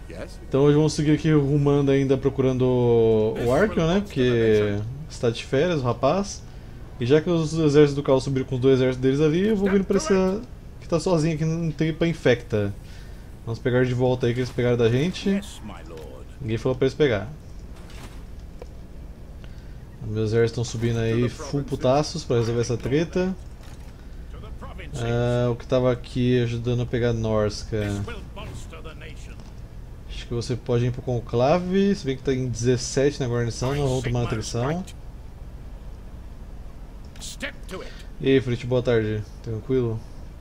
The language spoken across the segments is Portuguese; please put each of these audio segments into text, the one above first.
Então hoje vamos seguir aqui rumando ainda procurando o Archeon, né? Porque está de férias o rapaz. E já que os exércitos do caos subiram com os dois exércitos deles ali, eu vou vindo pra esse que tá sozinho aqui, não tem pra infecta. Vamos pegar de volta aí que eles pegaram da gente. Ninguém falou pra eles pegar. Meus exércitos estão subindo aí full putaços pra resolver essa treta. O que tava aqui ajudando a pegar Norska. Acho que você pode ir pro conclave, se bem que tá em 17 na guarnição, não vamos tomar atrição. E aí, Frit, boa tarde. Tranquilo?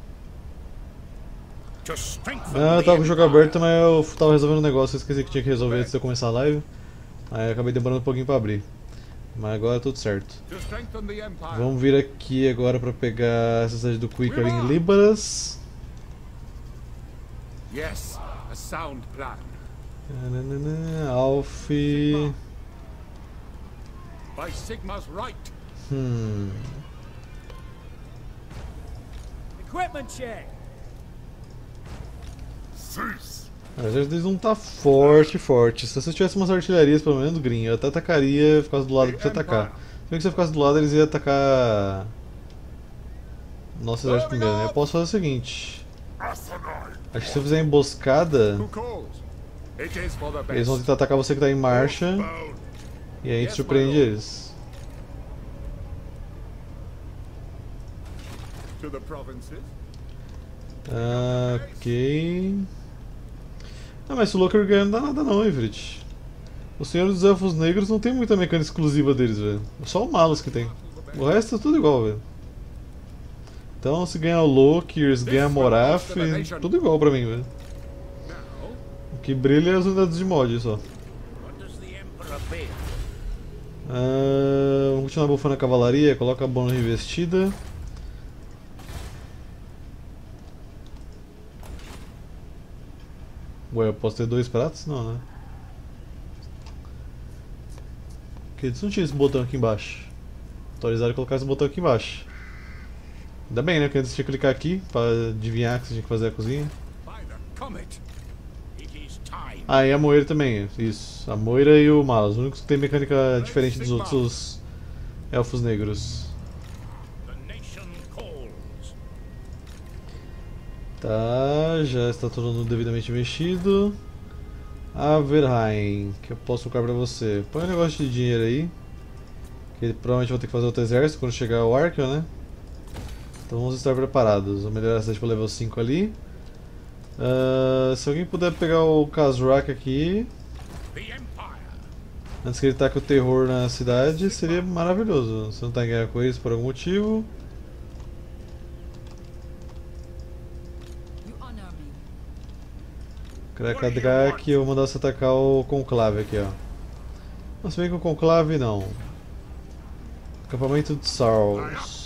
Eu tava com o jogo aberto, mas eu tava resolvendo um negócio, eu esqueci que tinha que resolver antes de eu começar a live. Aí acabei demorando um pouquinho pra abrir. Mas agora tudo certo. Vamos vir aqui agora pra pegar a cidade do Quick ali em Líbaras. Alf. O exército deles não tá forte. Se você tivesse umas artilharias, pelo menos, Green, eu até atacaria, ficasse do lado pra você atacar. Se bem que se você ficasse do lado, eles iam atacar nosso exército primeiro, né? Eu posso fazer o seguinte. Acho que se eu fizer emboscada, eles vão tentar atacar você que tá em marcha. E aí a gente surpreende eles. Ok. Ah, mas se o Locker ganhar não dá nada não, Ivrit. O Senhor dos Elfos Negros não tem muita mecânica exclusiva deles, velho. Só o Malus que tem. O resto é tudo igual, velho. Então se ganhar o Loki, se ganhar a Moraf, tudo igual pra mim, velho. O que brilha é as unidades de mod só. Vamos continuar bufando a cavalaria, coloca a bônus revestida. Ué, eu posso ter 2 pratos? Não, né? Porque eles não tinham esse botão aqui embaixo. Atualizar e colocar esse botão aqui embaixo. Ainda bem, né? Porque antes tinha que clicar aqui pra adivinhar que você tinha que fazer a cozinha. Ah, e a Moira também, isso. A Moira e o Malus, os únicos que tem mecânica diferente dos outros elfos negros. Tá, já está todo mundo devidamente mexido. Averheim, que eu posso colocar pra você. Põe um negócio de dinheiro aí. Que provavelmente vou ter que fazer outro exército quando chegar o Archeon, né? Então vamos estar preparados. Vou melhorar a cidade para level 5 ali. Se alguém puder pegar o Kazrak aqui antes que ele taque o terror na cidade, seria maravilhoso. Se não está em guerra com eles por algum motivo. Krakadrak, eu vou mandar você atacar o Conclave aqui, ó. Não, se bem que o Conclave não. Acampamento de Saurus.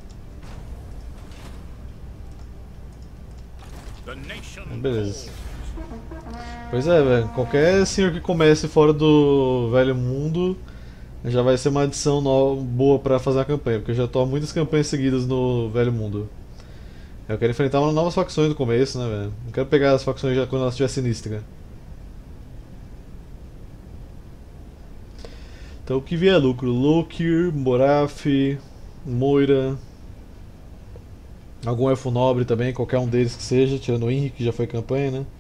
Beleza. Pois é, velho. Qualquer senhor que comece fora do velho mundo já vai ser uma adição boa pra fazer a campanha, porque eu já tô há muitas campanhas seguidas no velho mundo. Eu quero enfrentar umas novas facções no começo, né, velho? Não quero pegar as facções já quando elas estiver sinistra. Então o que vier é lucro. Lokir, Moraf, Moira. Algum elfo nobre também, qualquer um deles que seja, tirando o Henrique que já foi campanha, né?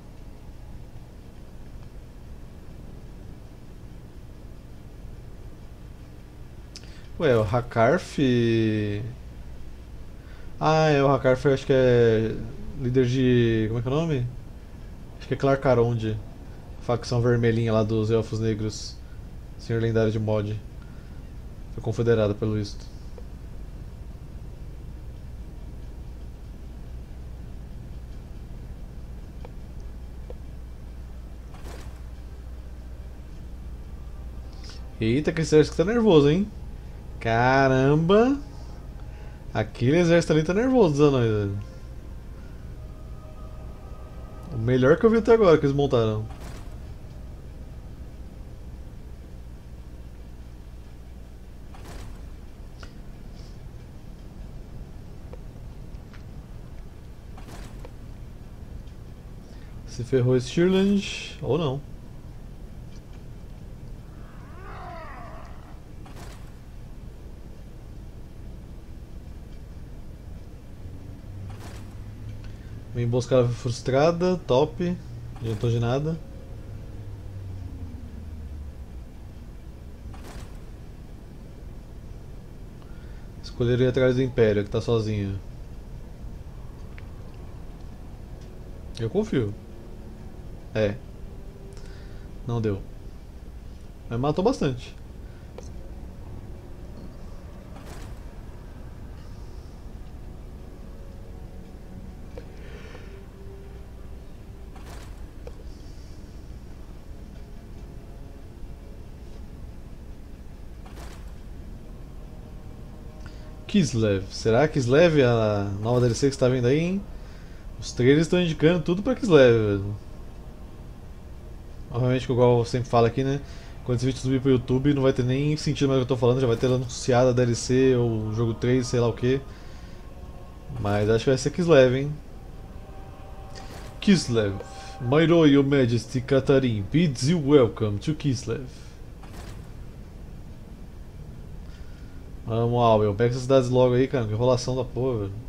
Ué, o Hakarf. Ah, é, o Hakarf acho que é líder de. Como é que é o nome? Acho que é Clarkarond. Facção vermelhinha lá dos Elfos Negros. Senhor lendário de mod. Foi confederada pelo visto. Eita, que esse exército tá nervoso, hein? Caramba! Aquele exército ali tá nervoso dos anões, velho. O melhor que eu vi até agora que eles montaram. Se Ferrou Stirland, ou não. Uma emboscada frustrada, top. Não adiantou de nada. Escolheria ir atrás do Império, que tá sozinho. Eu confio. É. Não deu. Mas matou bastante. Kislev. Será Kislev a nova DLC que está vindo aí, hein? Os trailers estão indicando tudo pra Kislev, velho. Obviamente, igual eu sempre falo aqui, né? Quando esse vídeo subir pro YouTube, não vai ter nem sentido mais o que eu tô falando, já vai ter anunciado a DLC ou o jogo 3, sei lá o que. Mas acho que vai ser Kislev, hein? Kislev. My Royal Majesty Katarin bids you welcome to Kislev. Vamos, Albion. Pega essas cidades logo aí, cara. Que enrolação da porra, velho.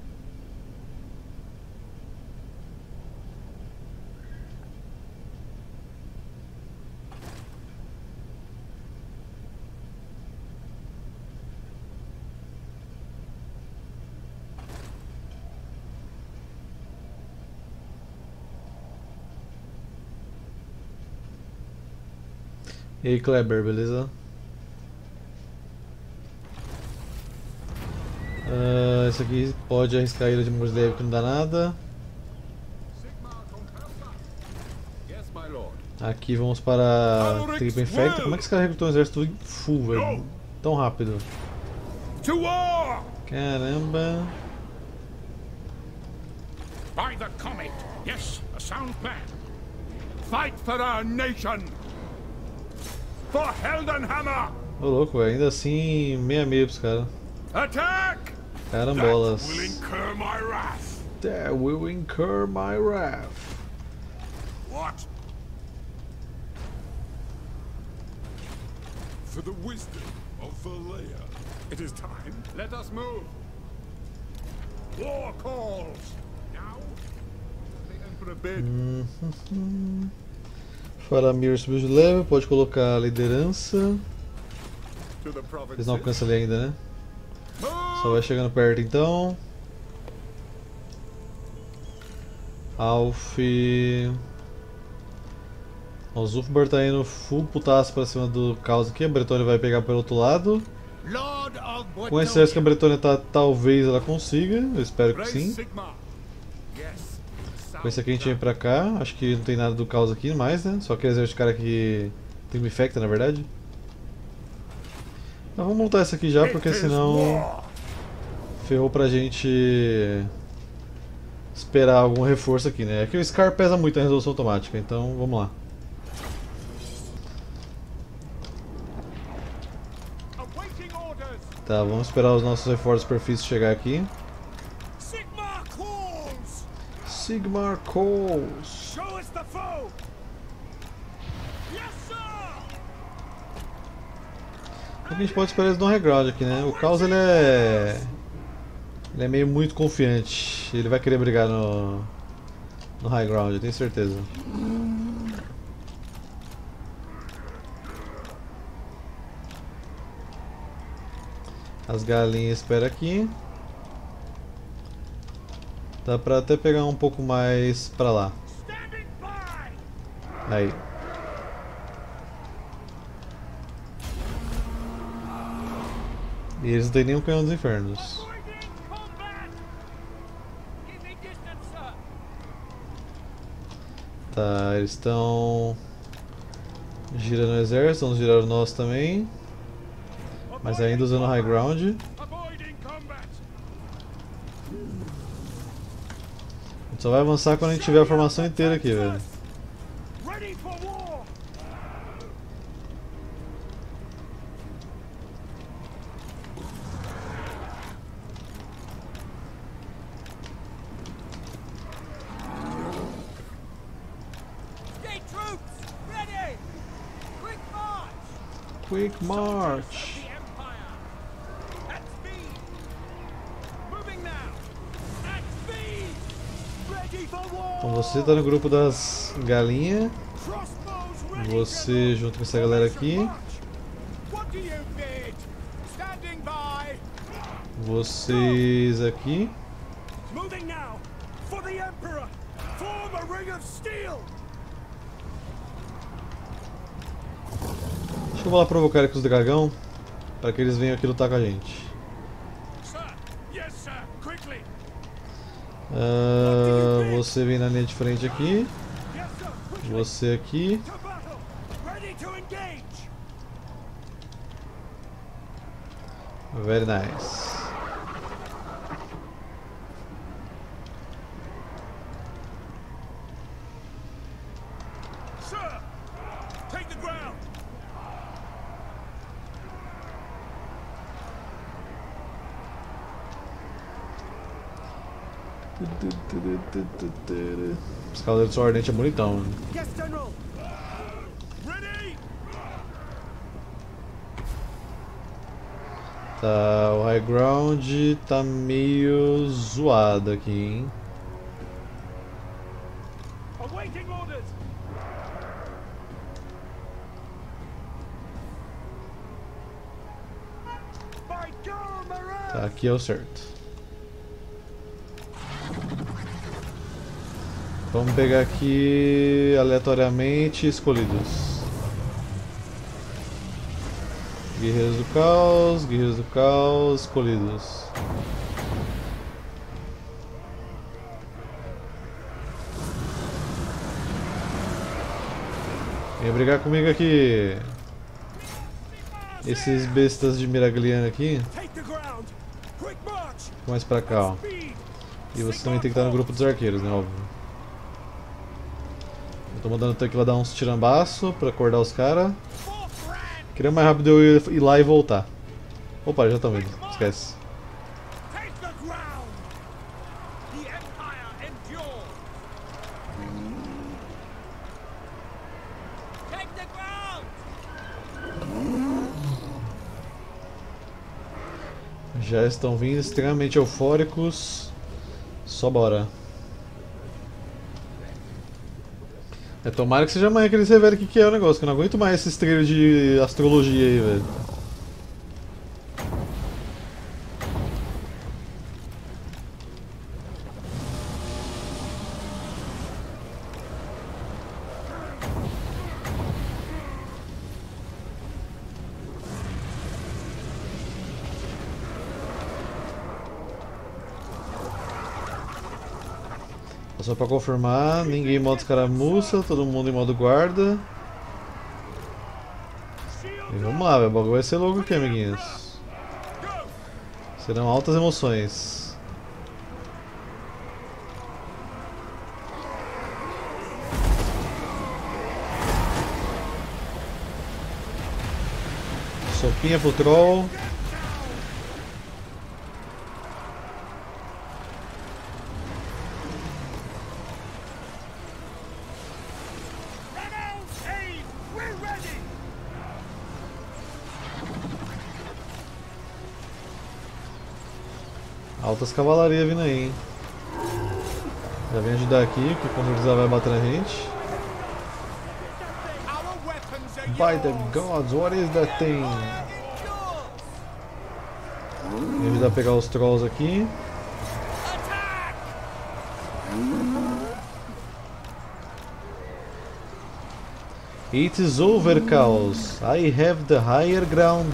E aí, Kleber, beleza? Esse aqui pode arriscar a ilha de Morslev que não dá nada. Aqui vamos para Triple Infecta. Como é que esse cara recrutou um exército full, velho? Tão rápido. Caramba. By the comet. Yes, a sound plan. Fight for our nation. For Heldenhammer. Ô louco, velho. Ainda assim, meia meia pros caras. Attack! Carambolas. That will incur my wrath. That will incur my wrath. What? For the wisdom of Valea. It is time. Let us move. War calls. Now, the Emperor bid. Faramir subiu de level, pode colocar a liderança. To the Eles province. não alcançam ali ainda, né? Só vai chegando perto então. Alf. O Zulfbar tá indo full putaço pra cima do caos aqui. A Bretônia vai pegar pelo outro lado. Com esse exército que a Bretônia tá, talvez ela consiga. Eu espero que sim. Com esse aqui a gente vem pra cá. Acho que não tem nada do caos aqui mais, né? Só aquele exército de cara que tem me infecta, na verdade. Mas vamos montar essa aqui já, porque senão ferrou pra gente esperar algum reforço aqui, né? Aqui o Scar pesa muito na resolução automática, então vamos lá. Tá, vamos esperar os nossos reforços superfície chegar aqui. Sigmar Calls. A gente pode esperar eles dar um reground aqui, né? O Caos ele é meio muito confiante. Ele vai querer brigar no high ground, eu tenho certeza. As galinhas esperam aqui. Dá pra até pegar um pouco mais pra lá. Aí. E eles não tem nenhum canhão dos infernos. Tá, eles estão girando o exército, vamos girar o nosso também. Mas ainda usando high ground. A gente só vai avançar quando a gente tiver a formação inteira aqui, velho. Quick March! Então você tá no grupo das galinhas. Você junto com essa galera aqui. Vocês aqui. Deixa eu lá provocar aqui os dragão para que eles venham aqui lutar com a gente. Você vem na linha de frente aqui. Você aqui. Very nice. Os Cavaleiros do Ardente é bonitão. Tá, o High Ground tá meio zoado aqui, hein? Tá, aqui é o certo. Vamos pegar aqui aleatoriamente escolhidos. Guerreiros do caos, escolhidos. Vem brigar comigo aqui. Esses bestas de Miragliano aqui. Mais pra cá, ó. E você também tem que estar no grupo dos arqueiros, né? Óbvio. Eu tô mandando o tanque lá dar uns tirambaço pra acordar os caras. Queria mais rápido eu ir lá e voltar. Opa, já estão vindo. Esquece. Já estão vindo extremamente eufóricos. Só bora. Tomara que seja amanhã que eles revelem o que é o negócio, que eu não aguento mais esses trailers de astrologia aí, velho. Só pra confirmar, ninguém em modo escaramuça, todo mundo em modo guarda. E vamos lá, o bagulho vai ser louco aqui, amiguinhos. Serão altas emoções. Sopinha pro troll. Altas cavalarias vindo aí, hein? Já vem ajudar aqui, que quando eles vai bater na gente. By the gods, what is that thing? Vem ajudar a pegar os trolls aqui. It is over, Chaos. I have the higher ground.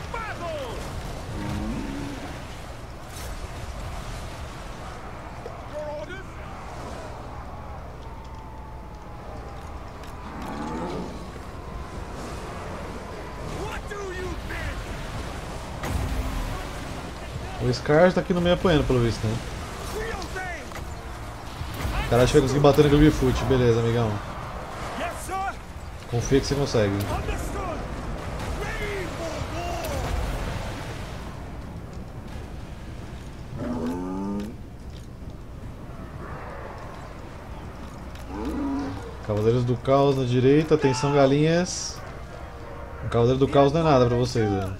O Scar tá aqui no meio apanhando, pelo visto, né? O cara acha que vai conseguir bater no Gilbyfoot. Beleza, amigão. Confia que você consegue. Cavaleiros do Caos na direita. Atenção, galinhas. O Cavaleiro do Caos não é nada pra vocês, velho.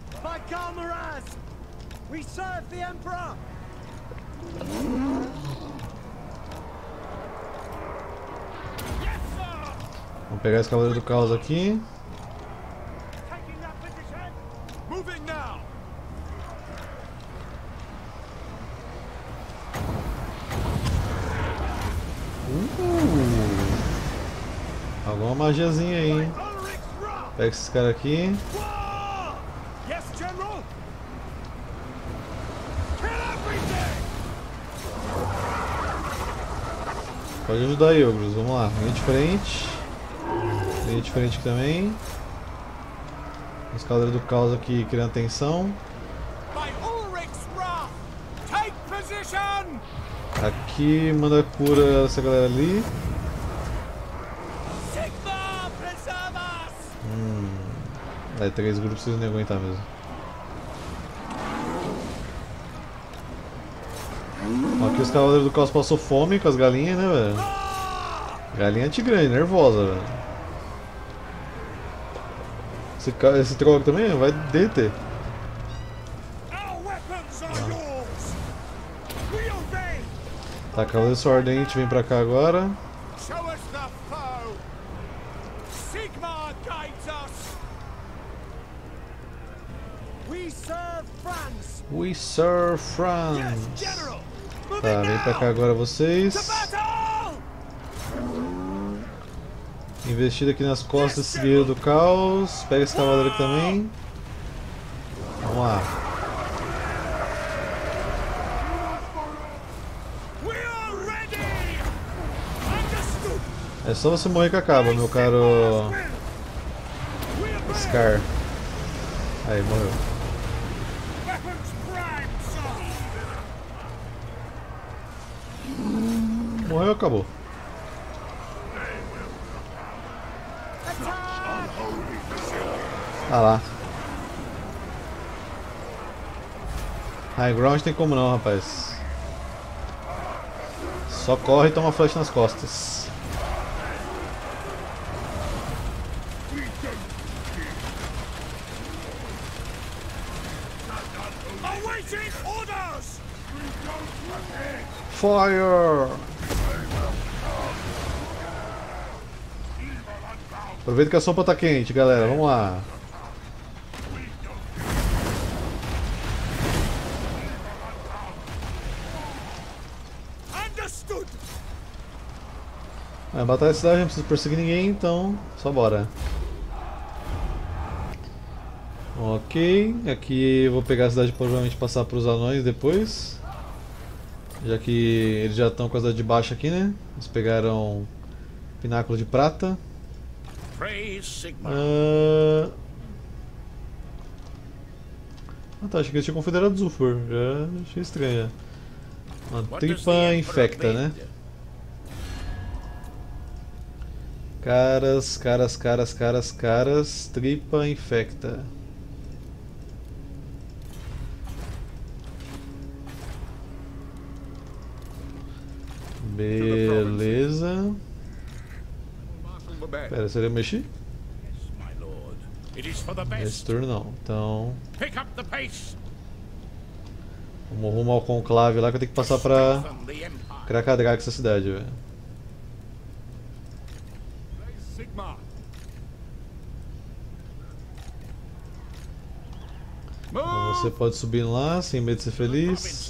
Vamos pegar esse Cavaleiro do Caos aqui. Alguma magiazinha aí, hein? Pega esses caras aqui. Pode ajudar aí, Ogros. Vamos lá. Linha de frente. Linha de frente aqui também. Os Cavaleiros do Caos aqui criando tensão. Aqui manda cura essa galera ali. Aí 3 grupos vocês não aguentar mesmo. Aqui os Cavaleiros do Caos passou fome com as galinhas, né, velho? Galinha tigrane, nervosa, velho. Esse troll também vai derreter. Tá, Cavaleiro Sordente vem pra cá agora. We serve France. Tá, vem pra cá agora vocês. Investida aqui nas costas desse guerreiro do caos. Pega esse cavaleiro aqui também. Vamos lá. É só você morrer que acaba, meu caro Scar. Aí, morreu. Morreu, acabou. Ah lá. High ground tem como não, rapaz. Só corre e toma flash nas costas. Fire! Aproveita que a sopa tá quente, galera. Vamos lá. Batalha da cidade, não preciso perseguir ninguém, então só bora. Ok, aqui eu vou pegar a cidade e provavelmente passar para os anões depois. Já que eles já estão com a cidade de baixo aqui, né? Eles pegaram Pináculo de Prata. Ah tá, achei que eles tinham confederado Zulfur. Já achei estranho. Uma tripa infecta, né? Caras, tripa infecta. Beleza. Pera, seria mexer? Nesse turno não, então... Vamos rumo ao conclave lá que eu tenho que passar pra Krakadrag, essa cidade, velho. Então você pode subir lá sem medo de ser feliz.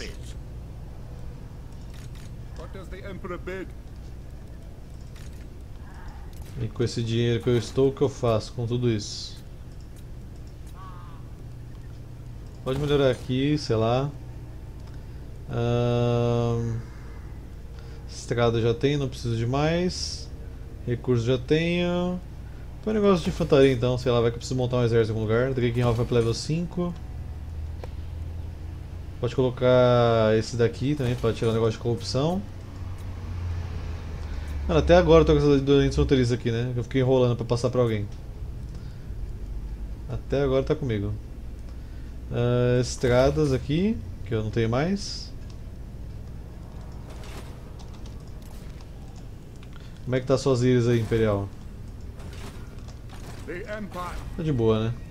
E com esse dinheiro que eu estou, o que eu faço com tudo isso? Pode melhorar aqui, sei lá. Estrada já tenho, não preciso de mais. Recursos já tenho. Põe um negócio de infantaria então, sei lá, vai que eu preciso montar um exército em algum lugar. Drakenhof vai pro level 5. Pode colocar esse daqui também para tirar o negócio de corrupção. Mano, até agora eu tô com essa doença fronteiriça aqui, né? Eu fiquei enrolando pra passar pra alguém. Até agora tá comigo. Estradas aqui, que eu não tenho mais. Como é que tá suas ilhas aí, Imperial? The Empire. Tá de boa, né?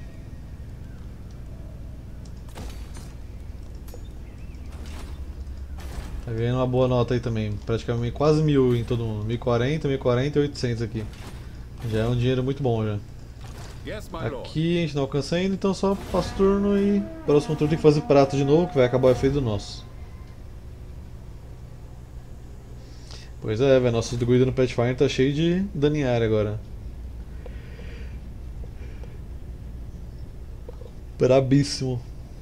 Tá ganhando uma boa nota aí também. Praticamente quase 1000 em todo mundo. 1040, 1040 e 800 aqui. Já é um dinheiro muito bom já. Yes, my lord. Aqui a gente não alcança ainda, então só passa o turno e próximo turno tem que fazer prato de novo, que vai acabar o efeito do nosso. Pois é, velho, nosso druida no Pathfinder tá cheio de dano em área agora. Brabíssimo.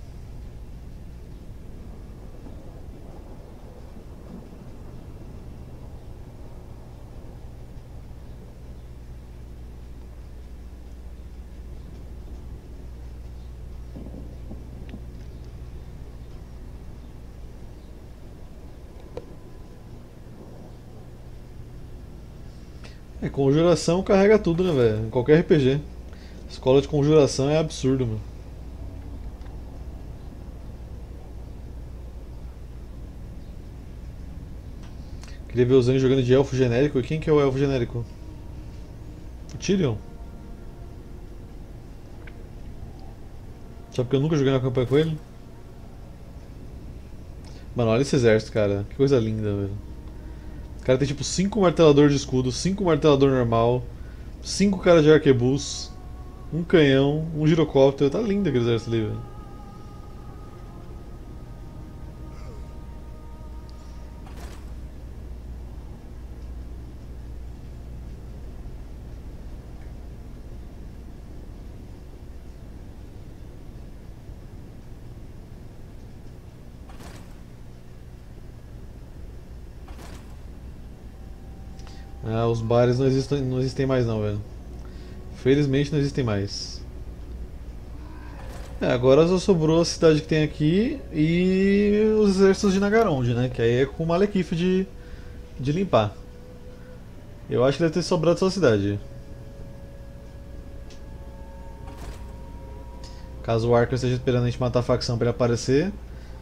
É, conjuração carrega tudo, né, velho? Em qualquer RPG. Escola de conjuração é absurdo, mano. Queria ver os anjos jogando de elfo genérico. E quem que é o elfo genérico? O Tyrion? Só porque eu nunca joguei na campanha com ele? Mano, olha esse exército, cara. Que coisa linda, velho. O cara tem tipo 5 martelador de escudo, 5 martelador normal, 5 caras de arquebus, um canhão, um girocóptero. Tá lindo aquele exército ali, velho. Ah, os bares não existem mais não, velho. Felizmente não existem mais. É, agora só sobrou a cidade que tem aqui e os exércitos de Nagaronde, né? Que aí é com o Malekith de limpar. Eu acho que deve ter sobrado só a cidade. Caso o Archer esteja esperando a gente matar a facção pra ele aparecer.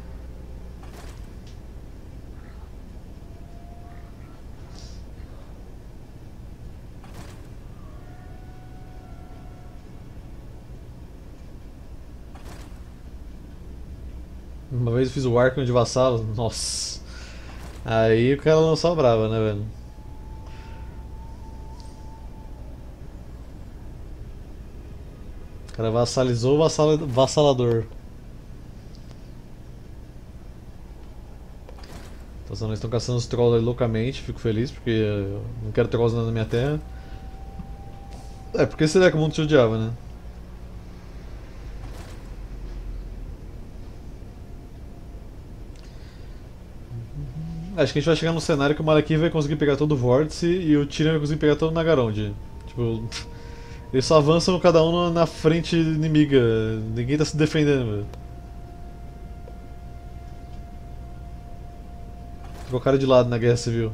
Uma vez eu fiz o Arkham de vassalo, nossa. Aí o cara lançou a brava, né, velho? O cara vassalizou o vassalador. Então, se não estão caçando os trolls ali loucamente, fico feliz porque eu não quero trolls na minha terra. É, porque seria que o mundo te odiava, né? Acho que a gente vai chegar num cenário que o Malekith vai conseguir pegar todo o vórtice e o Tyrion vai conseguir pegar todo o Nagaronde. Tipo, eles só avançam cada um na frente inimiga, ninguém tá se defendendo, velho. Ficou o cara de lado na guerra civil.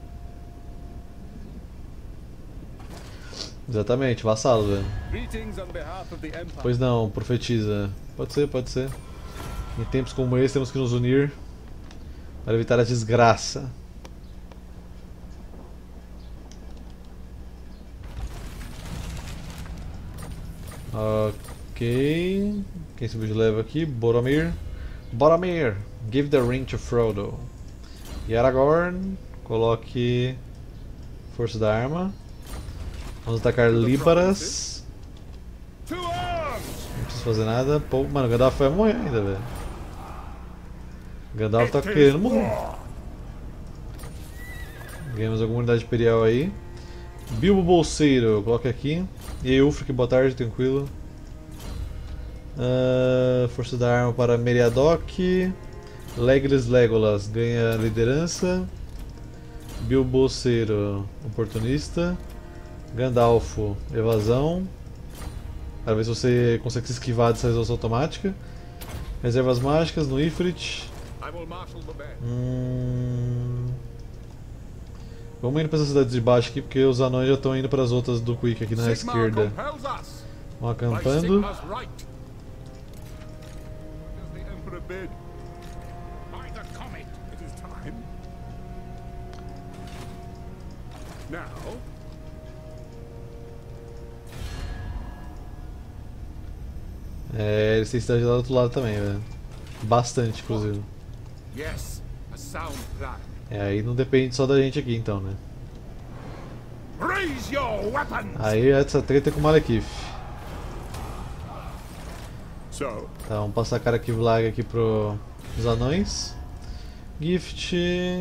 Exatamente, vassalo, velho. Greetings on behalf of the Empire. Pois não, profetiza. Pode ser, pode ser. Em tempos como esse temos que nos unir para evitar a desgraça. Ok. Quem subiu de level aqui? Boromir. Boromir, give the ring to Frodo. E Aragorn, coloque força da arma. Vamos atacar Líbaras. Não preciso fazer nada. Pô, mano, o Gandalf vai morrer ainda, velho. O Gandalf tá querendo morrer. Ganhamos alguma unidade imperial aí. Bilbo Bolseiro, coloque aqui. E aí, Ulfric, boa tarde, tranquilo. Força da arma para Meriadoc. Legolas ganha liderança. Bilbo Bolseiro, oportunista. Gandalfo, evasão. Para ver se você consegue se esquivar dessa resolução automática. Reservas mágicas no Ifrit. Vamos indo para essa cidade de baixo aqui, porque os anões já estão indo para as outras do Quick aqui na esquerda. Vão acampando. É, eles têm cidade lá do outro lado também, velho. Bastante, inclusive. Yes, a sound plan. É, aí não depende só da gente aqui então, né? Raise your weapons! Aí essa treta é com o Malekith. So, Tá, vamos passar Karak Vlag aqui pros anões. Gift,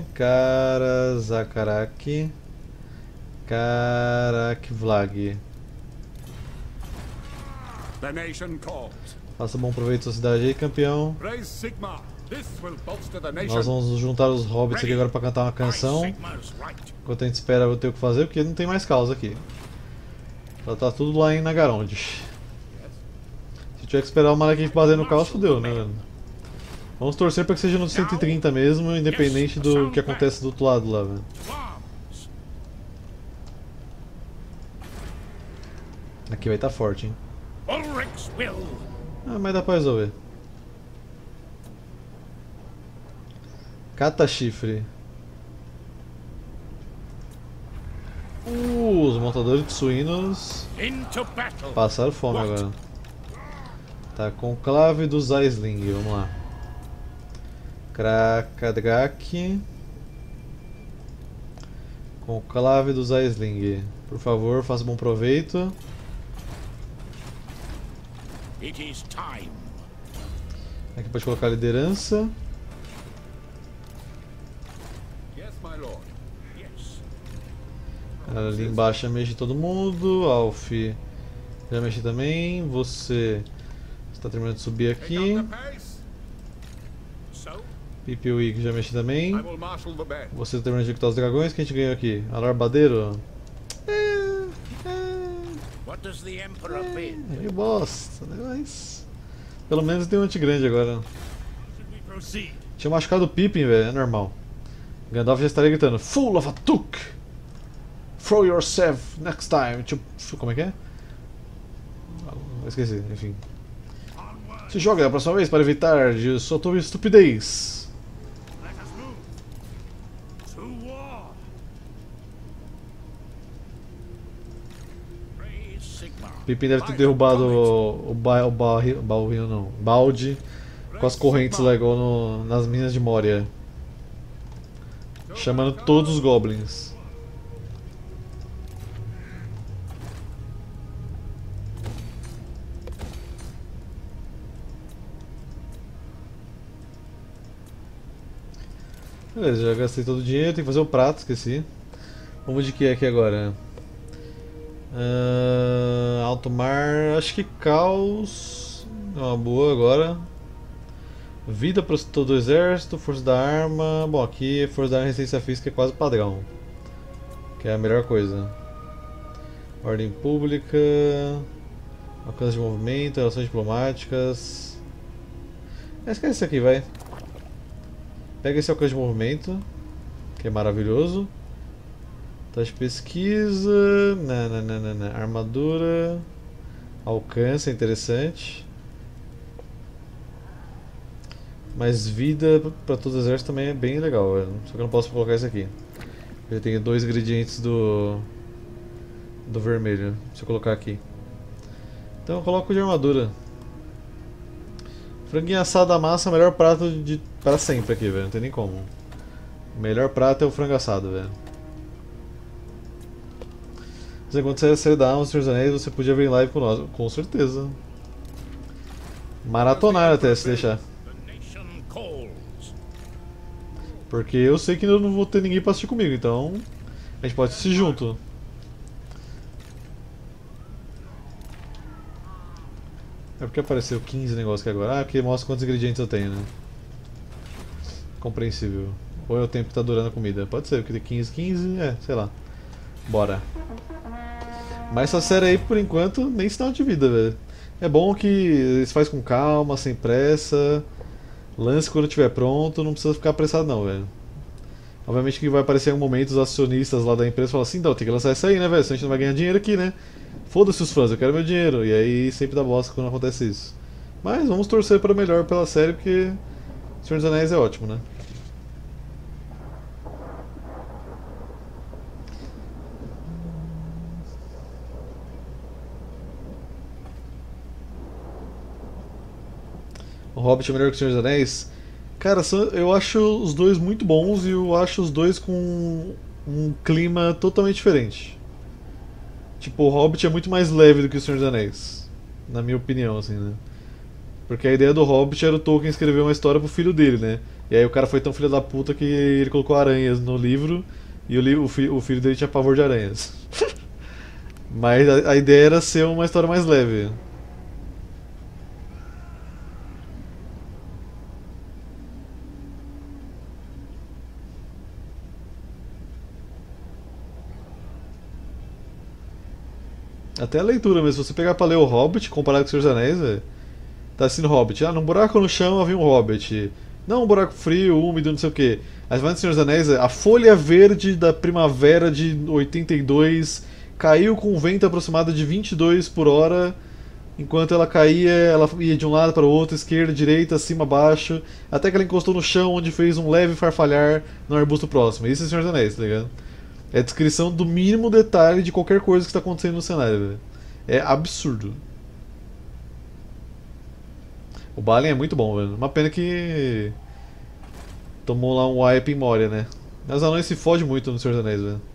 Zakarak, Karak Vlag. the nation calls. Faça bom proveito da cidade aí, campeão. Raise Sigmar. This will bolster the Nós nation. vamos juntar os hobbits aqui agora pra cantar uma canção. Sigmar's right. Enquanto a gente espera eu ter o que fazer, porque não tem mais causa aqui. Já tá tudo lá em Nagarond. Se tiver que esperar o Malekith bater no caos, fodeu, né, velho? Vamos torcer pra que seja no 130 mesmo, independente do que acontece do outro lado lá, velho. To arms. Aqui vai estar forte, hein? Ulrich's will. Ah, mas dá pra resolver. Cata chifre. Os montadores de suínos Into battle. passaram fome agora. Tá, conclave dos Aisling, vamos lá. Krakadrak. Conclave dos Aisling. Por favor, faça bom proveito. It is time. Aqui pode colocar a liderança. Yes, my lord. Yes. Ali embaixo já mexe todo mundo. Alf já mexe também. Você está terminando de subir Take aqui. up the pace. So, Pipiwig já mexe I também. will marshal the band. Você está terminando de executar os dragões. Quem a gente ganhou aqui? Alarbadeiro? What does the Emperor bid? Meio bosta, né? Mas pelo menos tem um anti-grande agora. Should we proceed? Tinha machucado o Pippin, velho, é normal. Gandalf já estaria gritando: Full of a took! Throw yourself next time! Tipo, como é que é? Eu esqueci, enfim. Onward. Se joga da próxima vez para evitar de sua tua estupidez. Let us move. To war. Praise Sigmar. Pippin deve ter derrubado o barril não, balde com as correntes lá igual nas minas de Moria. Chamando todos os goblins. Beleza, já gastei todo o dinheiro, tem que fazer o prato, esqueci. Vamos de que aqui agora? Alto mar, acho que caos é uma boa agora. Vida para todo o exército, força da arma. Bom, aqui força da arma e resistência física é quase padrão, que é a melhor coisa. Ordem pública, alcance de movimento, relações diplomáticas. Esquece isso aqui, vai. Pega esse alcance de movimento, que é maravilhoso. Taxa de pesquisa, armadura, alcance é interessante. Mas vida para todo o exército também é bem legal, velho. Só que eu não posso colocar isso aqui. Eu tenho dois ingredientes do vermelho. Deixa eu colocar aqui. Então eu coloco de armadura. Franguinho assado à massa é o melhor prato para sempre aqui, velho. Não tem nem como. O melhor prato é o frango assado, velho. Mas quando você sair da Amazon, Senhor dos Anéis, você podia vir em live com nós. Com certeza. Maratonar até, se deixar. The nation calls. Porque eu sei que eu não vou ter ninguém pra assistir comigo, então a gente pode assistir junto. É porque apareceu 15 negócios aqui agora. Ah, porque mostra quantos ingredientes eu tenho, né? Compreensível. Ou é o tempo que tá durando a comida. Pode ser, porque tem 15, sei lá. Bora. Mas essa série aí, por enquanto, nem sinal de vida, velho. É bom que eles faz com calma, sem pressa. Lance quando estiver pronto, não precisa ficar apressado não, velho. Obviamente que vai aparecer em um momento os acionistas lá da empresa falam assim, então tem que lançar isso aí, né, velho? Senão a gente não vai ganhar dinheiro aqui, né? Foda-se os fãs, eu quero meu dinheiro. E aí sempre dá bosta quando acontece isso. Mas vamos torcer para o melhor pela série, porque Senhor dos Anéis é ótimo, né? O Hobbit é melhor que o Senhor dos Anéis? Cara, eu acho os dois muito bons e eu acho os dois com um clima totalmente diferente. Tipo, o Hobbit é muito mais leve do que o Senhor dos Anéis. Na minha opinião, assim, né? Porque a ideia do Hobbit era o Tolkien escrever uma história pro filho dele, né? E aí o cara foi tão filho da puta que ele colocou aranhas no livro e o filho dele tinha pavor de aranhas. Mas a ideia era ser uma história mais leve. Até a leitura mesmo, se você pegar pra ler o Hobbit, comparado com o Senhor dos Anéis, velho, tá assim no Hobbit. Ah, num buraco no chão havia um Hobbit. Não um buraco frio, úmido, não sei o que. Aí vai no Senhor dos Anéis, a folha verde da primavera de 82 caiu com um vento aproximado de 22 por hora. Enquanto ela caía, ela ia de um lado para o outro, esquerda, direita, cima, baixo, até que ela encostou no chão, onde fez um leve farfalhar no arbusto próximo. Isso é Senhor dos Anéis, tá ligado? É a descrição do mínimo detalhe de qualquer coisa que está acontecendo no cenário, velho. É absurdo. O Balin é muito bom, velho. Uma pena que tomou lá um wipe em Moria, né? Mas os anões se fodem muito no Senhor dos Anéis, velho.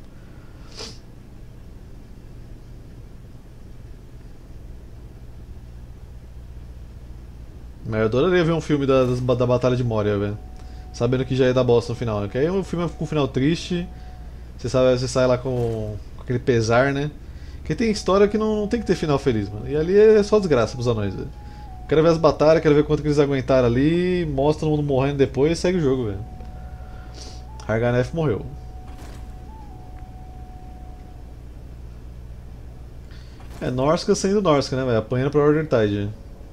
Mas eu adoraria ver um filme da Batalha de Moria, velho. Sabendo que já ia dar bosta no final, né? Porque aí o filme é com um final triste, você sai lá com aquele pesar, né? Porque tem história que não tem que ter final feliz, mano. E ali é só desgraça pros anões, velho. Quero ver as batalhas, quero ver quanto que eles aguentaram ali, mostra todo mundo morrendo depois e segue o jogo, velho. Harganeth morreu. É Norsca sendo Norsca, né, velho? Apanhando pra Order Tide.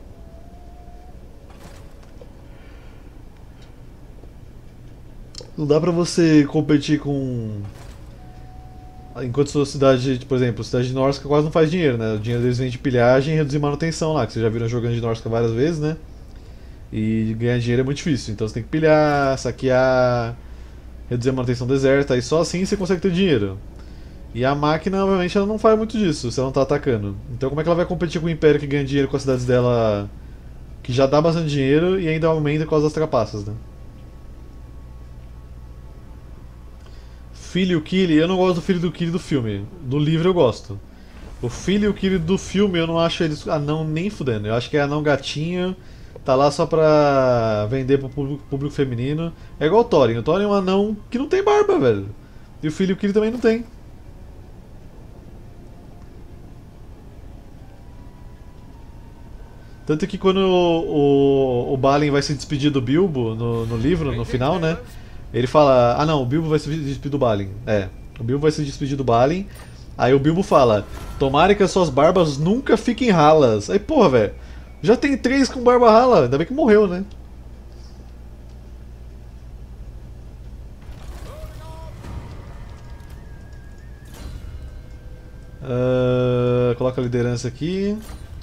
Não dá pra você competir com. Enquanto sua cidade, por exemplo, cidade de Norsca quase não faz dinheiro, né? O dinheiro deles vem de pilhagem e reduzir manutenção lá, que vocês já viram jogando de Norsca várias vezes, né? E ganhar dinheiro é muito difícil. Então você tem que pilhar, saquear, reduzir a manutenção do deserto, aí só assim você consegue ter dinheiro. E a máquina, obviamente, ela não faz muito disso se ela não tá atacando. Então como é que ela vai competir com o Império que ganha dinheiro com as cidades dela que já dá bastante dinheiro e ainda aumenta por causa das trapaças, né? Filho Killy, eu não gosto do filho do Killy do filme. Do livro eu gosto. O filho e o Killy do filme eu não acho eles anão nem fudendo. Eu acho que é anão gatinho, tá lá só pra vender pro público feminino. É igual o Thorin. O Thorin é um anão que não tem barba, velho. E o filho e o Killy também não tem. Tanto que quando o Balin vai se despedir do Bilbo no livro, no final, né? Ele fala, ah não, o Bilbo vai se despedir do Balin. É, o Bilbo vai se despedir do Balin. Aí o Bilbo fala, tomara que as suas barbas nunca fiquem ralas. Aí porra, velho, já tem 3 com barba rala, ainda bem que morreu, né? Coloca a liderança aqui.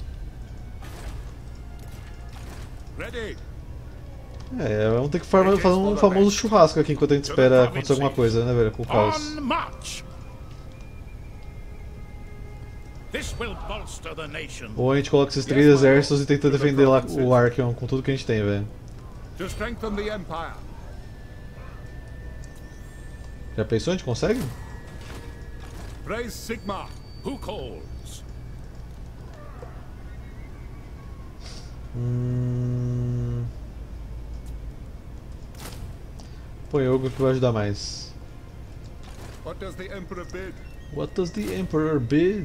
Ready. Vamos ter que fazer um famoso churrasco aqui enquanto a gente espera acontecer alguma coisa, né, velho, com o caos. On march. This will bolster the nation. Ou a gente coloca esses 3 exércitos e tenta defender lá o Archeon com tudo que a gente tem, velho. To strengthen the empire. Já pensou? A gente consegue? Praise Sigmar. Who calls? Põe Ogro que vai ajudar mais. What does the emperor bid? What does the Emperor bid?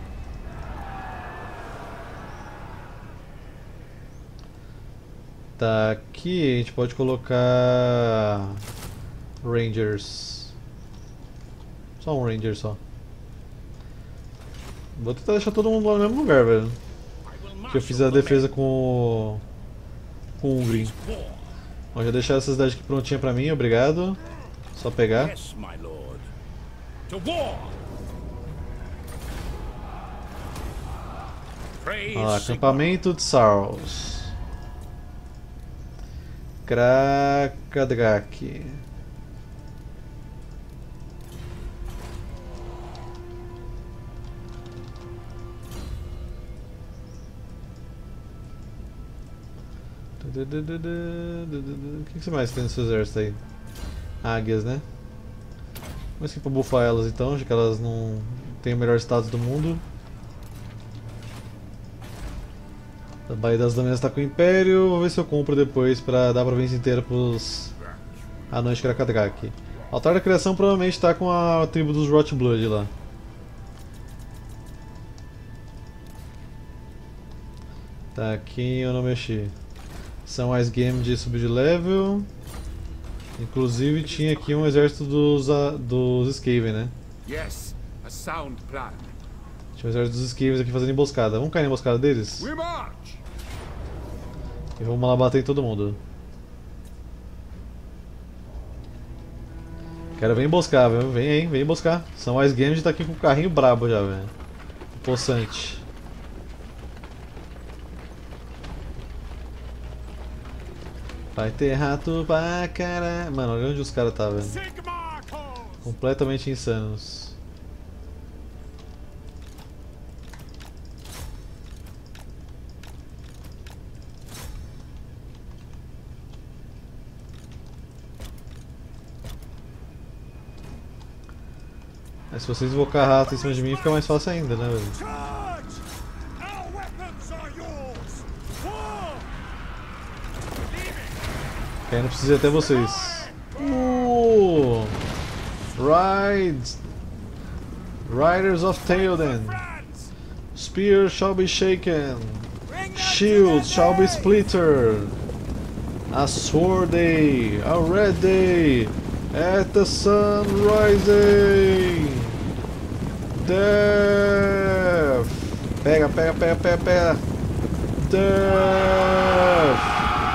Tá, aqui a gente pode colocar Rangers. Só um Ranger só. Vou tentar deixar todo mundo lá no mesmo lugar, velho. Que eu fiz a defesa com o Ungrim. Bom, já deixar essa cidade aqui prontinha pra mim, obrigado. Só pegar. Yes, my lord. To war. Praise Ó, Sigmar. acampamento de Saros. Krakadrak. O que você mais tem no seu exército aí? Águias, né? Vamos aqui pra buffar elas então, já que elas não têm o melhor status do mundo. A Baía das Lâminas tá com o Império, vou ver se eu compro depois pra dar a província inteira pros anões de Krakadrak. O Altar da Criação provavelmente tá com a tribo dos Rotblood lá. Tá, aqui eu não mexi. São Ice Game de subir de level. Inclusive tinha aqui um exército dos Skaven, né? Yes, a sound plan. Tinha um exército dos Skavens aqui fazendo emboscada. Vamos cair na emboscada deles? We march. E vamos lá bater em todo mundo. Quero ver emboscar, viu? Vem aí, vem emboscar. São Ice Game tá aqui com o carrinho brabo já, velho. Possante. Vai ter rato pra caralho. Mano, olha onde os caras tá, velho. Completamente insanos. Mas se vocês invocar rato em cima de mim fica mais fácil ainda, né, velho? Que aí não precisa ir até vocês. Riders of Theoden. Spear shall be shaken. Shield shall be splintered. A sword day, a red day, at the sun rising. Death. Pega, pega, pega, pega, pega. Death.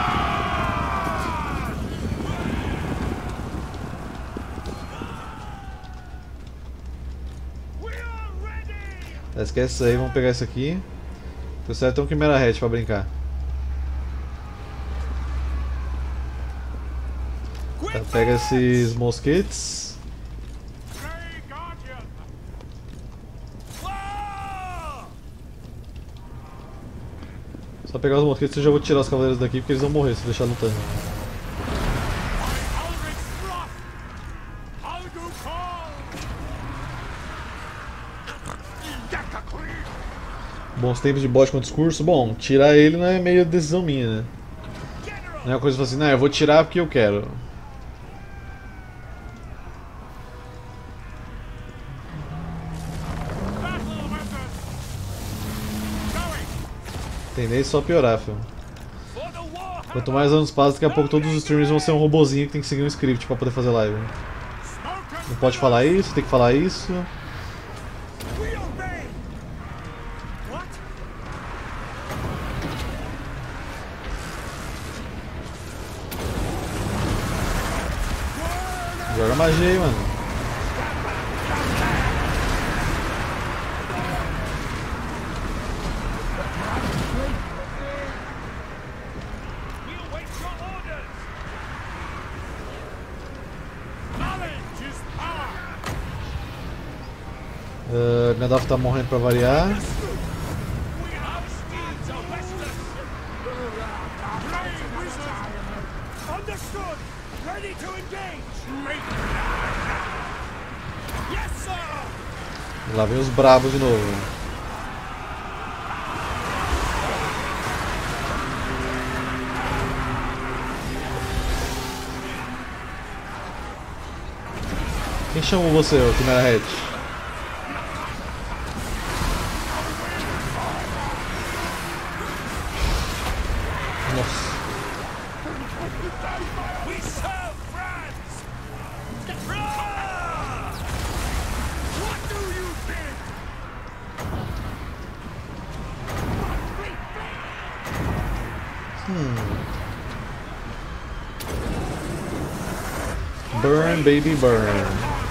Esquece isso aí, vamos pegar isso aqui. Você tem um Chimera Hatch pra brincar. Tá, pega esses mosquetes. Só pegar os mosquetes e eu já vou tirar os cavaleiros daqui porque eles vão morrer se deixar lutando. Bons tempos de bot com discurso. Bom, tirar ele não é meio decisão minha, né? Não é uma coisa que eu falo assim, não, eu vou tirar porque eu quero. Tendência só piorar, filho. Quanto mais anos passam, daqui a pouco todos os streamers vão ser um robozinho que tem que seguir um script pra poder fazer live. Não pode falar isso, tem que falar isso. Joga magia aí, mano. Gandalf tá morrendo pra variar. Lá vem os brabos de novo. Quem chamou você, o Chimera Hatch? Nossa. Burn, baby, burn.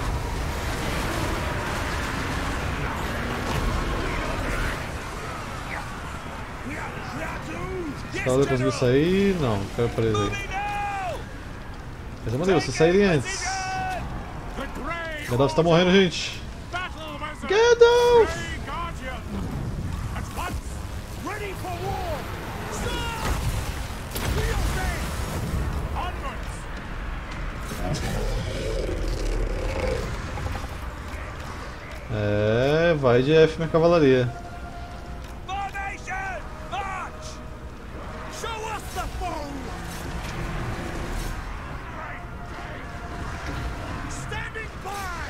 Ela conseguiu sair? Não, quero preso aí. Mas eu mandei você saírem antes. Gandalf tá morrendo, gente. Gandalf! vai de F minha cavalaria. Formation! March! Show us the foe! Standing by!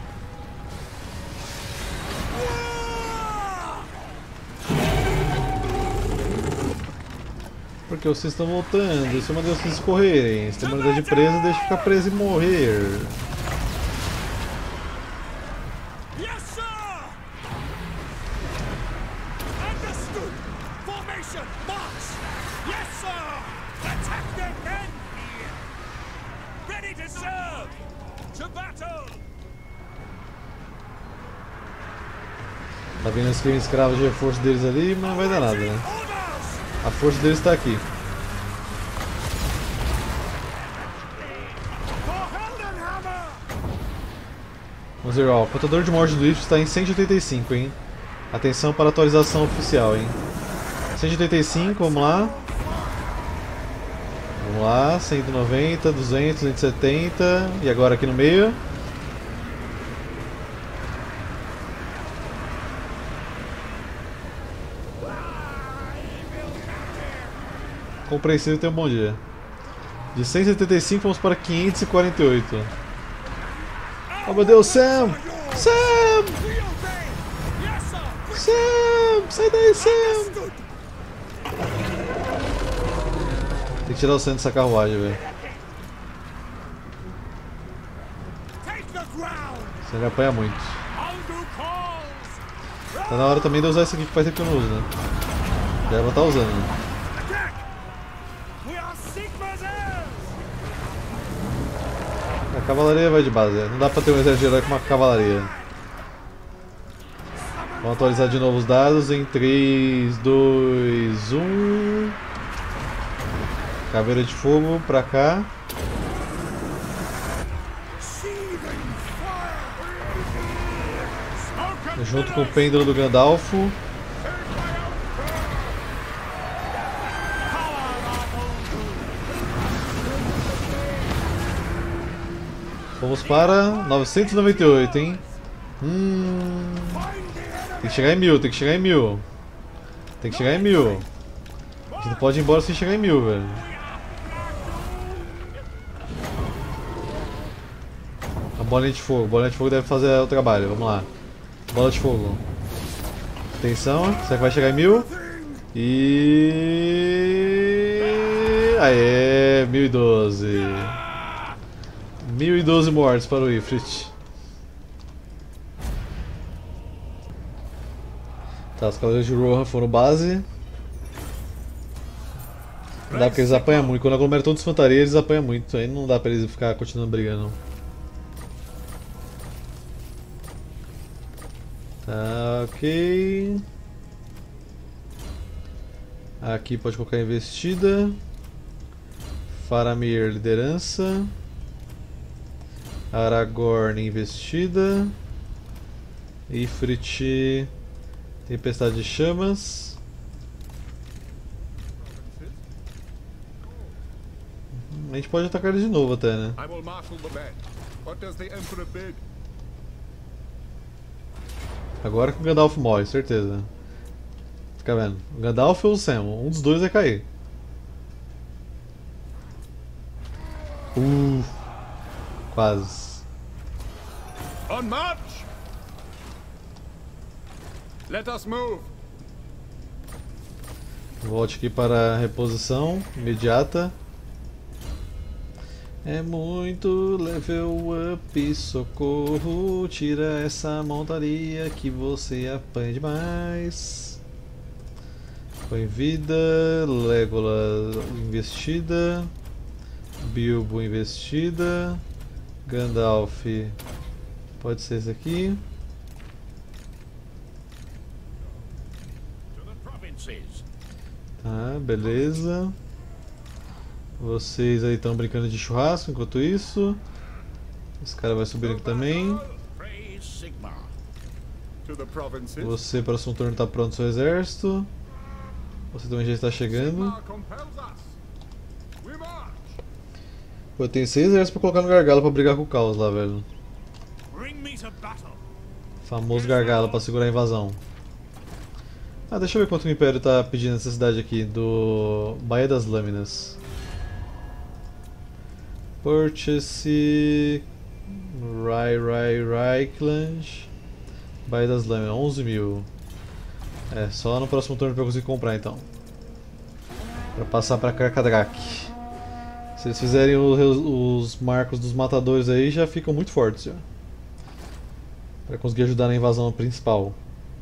Porque vocês estão voltando, se eu mandei vocês correrem, se tem uma unidade presa, deixa ficar preso e morrer. Yes, sir! Understood! Formation! March! Yes, sir! Attack their men here! Ready to serve! To battle! Tá vendo esse esquema escravo de reforço deles ali, mas não vai dar nada, né? Orders! A força deles está aqui. For Heldenhammer! Vamos ver, ó, o contador de morte do Lich está em 185, hein? Atenção para a atualização oficial, hein? 185, vamos lá. Vamos lá, 190, 200, 270. E agora aqui no meio. Compreensível, tenha um bom dia. De 175 vamos para 548. Oh meu Deus, Sam! Sam! Yes, sir! Sam! Sai daí, Sam! Tem que tirar o Sam dessa carruagem, velho. Take the ground! Você ele apanha muito. Aldu calls! Tá na hora também de usar esse aqui que faz tempo que eu não uso, né? Já vou estar usando, né? Attack! We are Sigma's heirs! A cavalaria vai de base, não dá pra ter um exército herói com uma cavalaria. Vamos atualizar de novo os dados em 3, 2, 1. Caveira de fogo pra cá. Seething fire! Junto com o pêndulo do Gandalf. Vamos para 998, hein? Tem que chegar em 1000, tem que chegar em 1000. Tem que chegar em 1000. A gente não pode ir embora sem chegar em 1000, velho. A bolinha de fogo deve fazer o trabalho, vamos lá. Bola de fogo. Atenção, será que vai chegar em 1000? E... Aê, 1012. 1012 mortes para o Ifrit. Tá, os cavaleiros de Rohan foram base. Não dá porque eles apanham muito. Quando aglomeram todos os infantaria, eles apanham muito. Aí não dá pra eles ficar continuando brigando. Tá, ok. Aqui pode colocar investida. Faramir, liderança. Aragorn, investida. Ifrit, tempestade de chamas. A gente pode atacar eles de novo até, né? I will marshal the men. What does the Emperor bid? Agora que o Gandalf morre, certeza. Fica vendo. O Gandalf ou o Sam, um dos dois vai cair. Quase. On march! Let us move! Volte aqui para a reposição imediata. É muito level up, socorro. Tira essa montaria que você apanha demais. Põe vida, Legolas investida, Bilbo investida, Gandalf pode ser esse aqui. Tá, beleza. Vocês aí estão brincando de churrasco enquanto isso. Esse cara vai subir aqui também. Você, próximo turno, está pronto seu exército. Você também já está chegando. Pô, eu tenho 6 exércitos para colocar no gargalo para brigar com o caos lá, velho. Famoso gargalo pra segurar a invasão. Ah, deixa eu ver quanto o Império tá pedindo nessa cidade aqui, do Baía das Lâminas. Purchase... Reichland... Baía das Lâminas, 11 mil. É, só no próximo turno pra eu conseguir comprar então. Pra passar pra Carcadrak. Se eles fizerem os marcos dos matadores aí, já ficam muito fortes já. Pra conseguir ajudar na invasão principal.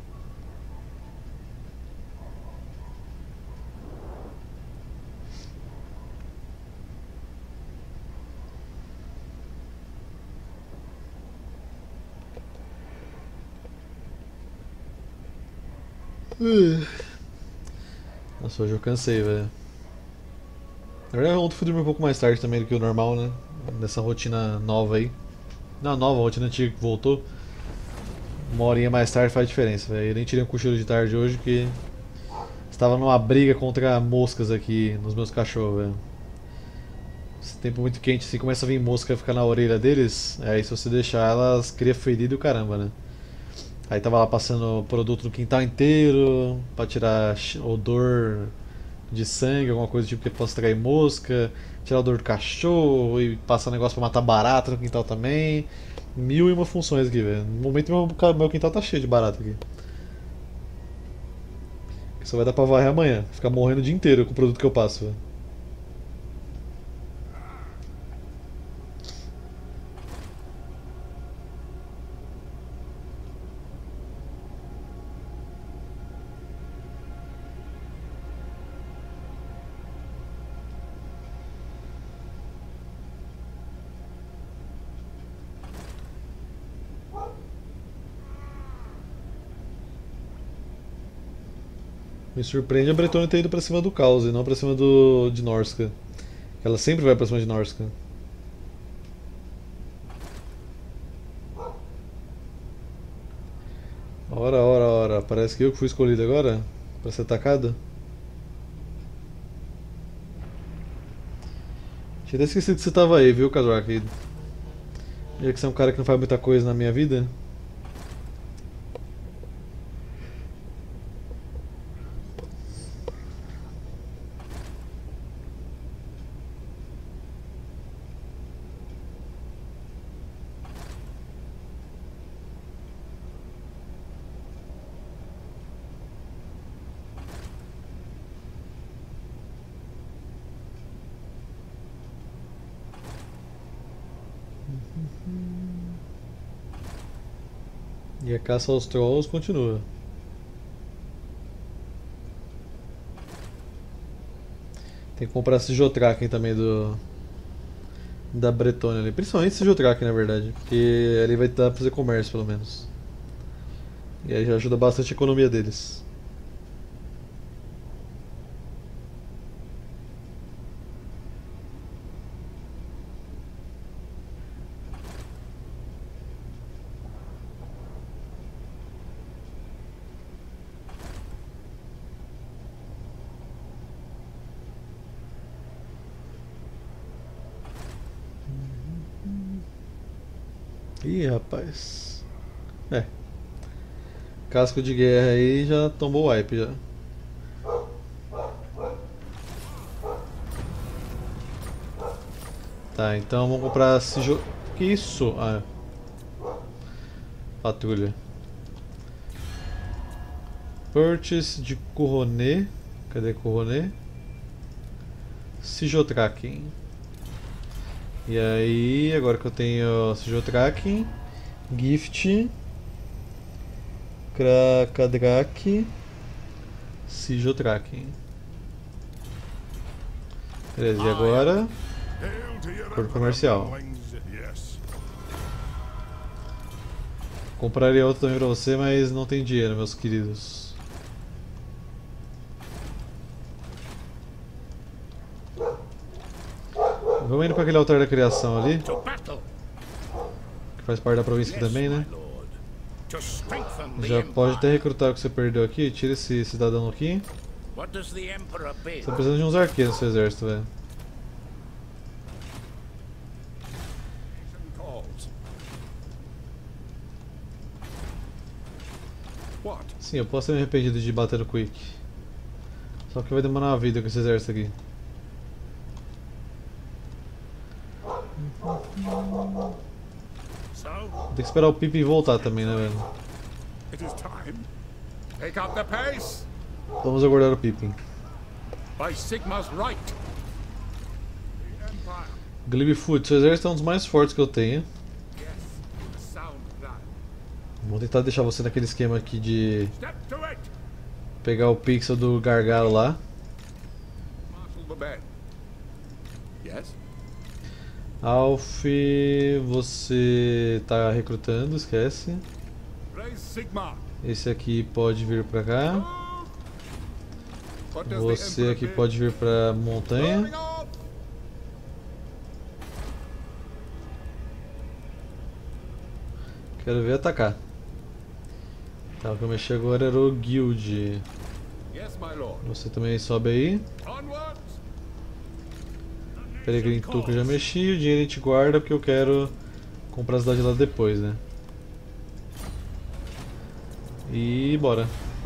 Nossa, hoje eu cansei, velho. Na verdade, ontem eu fui dormir um pouco mais tarde também do que o normal, né? Nessa rotina nova aí. Não, nova, a rotina antiga que voltou. Uma horinha mais tarde faz diferença, velho. Eu nem tirei um cochilo de tarde hoje porque estava numa briga contra moscas aqui nos meus cachorros, velho. Esse tempo muito quente assim, começa a vir mosca ficar na orelha deles. Aí se você deixar elas cria ferido e o caramba, né? Aí tava lá passando produto no quintal inteiro pra tirar odor de sangue, alguma coisa do tipo que possa atrair mosca, tirar odor do cachorro e passar negócio pra matar barata no quintal também. Mil e uma funções aqui, velho. No momento meu quintal tá cheio de barata aqui. Só vai dar pra varrer amanhã, ficar morrendo o dia inteiro com o produto que eu passo, velho. Me surpreende a Bretônia ter ido pra cima do Caos e não pra cima de Norsca. Ela sempre vai pra cima de Norsca. Ora, ora, ora. Parece que eu que fui escolhido agora pra ser atacado. Tinha até esquecido que você tava aí, viu, Kazrak? Já que você é um cara que não faz muita coisa na minha vida. E a caça aos trolls continua. Tem que comprar esse Jotraken também da Bretônia ali. Principalmente esse Jotraken, na verdade. Porque ali vai dar pra fazer comércio, pelo menos. E aí já ajuda bastante a economia deles. Ih, rapaz. É. Casco de guerra aí já tomou o wipe já. Tá, então vamos comprar que isso? Ah, patrulha. Purchase de Coronet. Cadê Coronet? Sijotraken. E aí, agora que eu tenho Sijotraken, Gift, Krakadrak, Sijotraken. Beleza, e agora? Acordo comercial. Compraria outro também pra você, mas não tem dinheiro, meus queridos. Vamos indo pra aquele altar da criação ali, que faz parte da província aqui também, né? Já pode até recrutar o que você perdeu aqui. Tira esse cidadão aqui. Você tá precisando de uns arqueiros no seu exército, velho. Sim, eu posso ter me arrependido de bater no Quick. Só que vai demorar uma vida com esse exército aqui. Vou ter que esperar o Pippin voltar também, né, velho? It is time. Take up the pace. Vamos aguardar o Pippin. By Sigma's right. The Empire. Glibfoot, seu exército é um dos mais fortes que eu tenho. Yes, sound plan. Vou tentar deixar você naquele esquema aqui de Step to it. pegar o pixel do gargalo lá. Marshal the bed. Yes. Alf, você tá recrutando, esquece. Raise Sigma. Esse aqui pode vir pra cá. What does Você the Emperor aqui bid? pode vir pra montanha. Rolling off. Quero ver atacar. Tá, o que eu mexi agora era o Guild. Yes, my lord. Você também sobe aí. Onwards. Peregrino Tuco eu já mexi. O dinheiro a gente guarda porque eu quero comprar a cidade lá depois, né? E bora.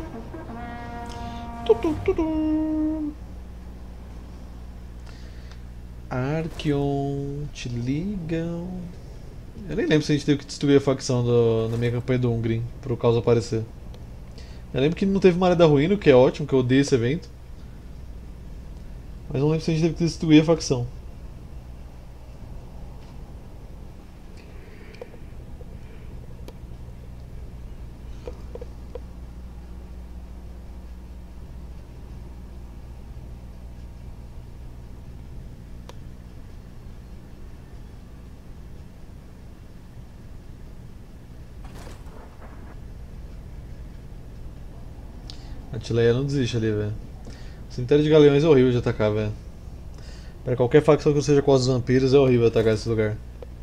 Archeon, te ligam. Eu nem lembro se a gente teve que destruir a facção na minha campanha do Hungry pro caos aparecer. Eu lembro que não teve Maré da Ruína, o que é ótimo, que eu odeio esse evento. Mas não lembro se a gente teve que destruir a facção. A Tileia não desiste ali, velho. O cemitério de galeões é horrível de atacar, velho. Para qualquer facção que não seja com os vampiros é horrível atacar esse lugar.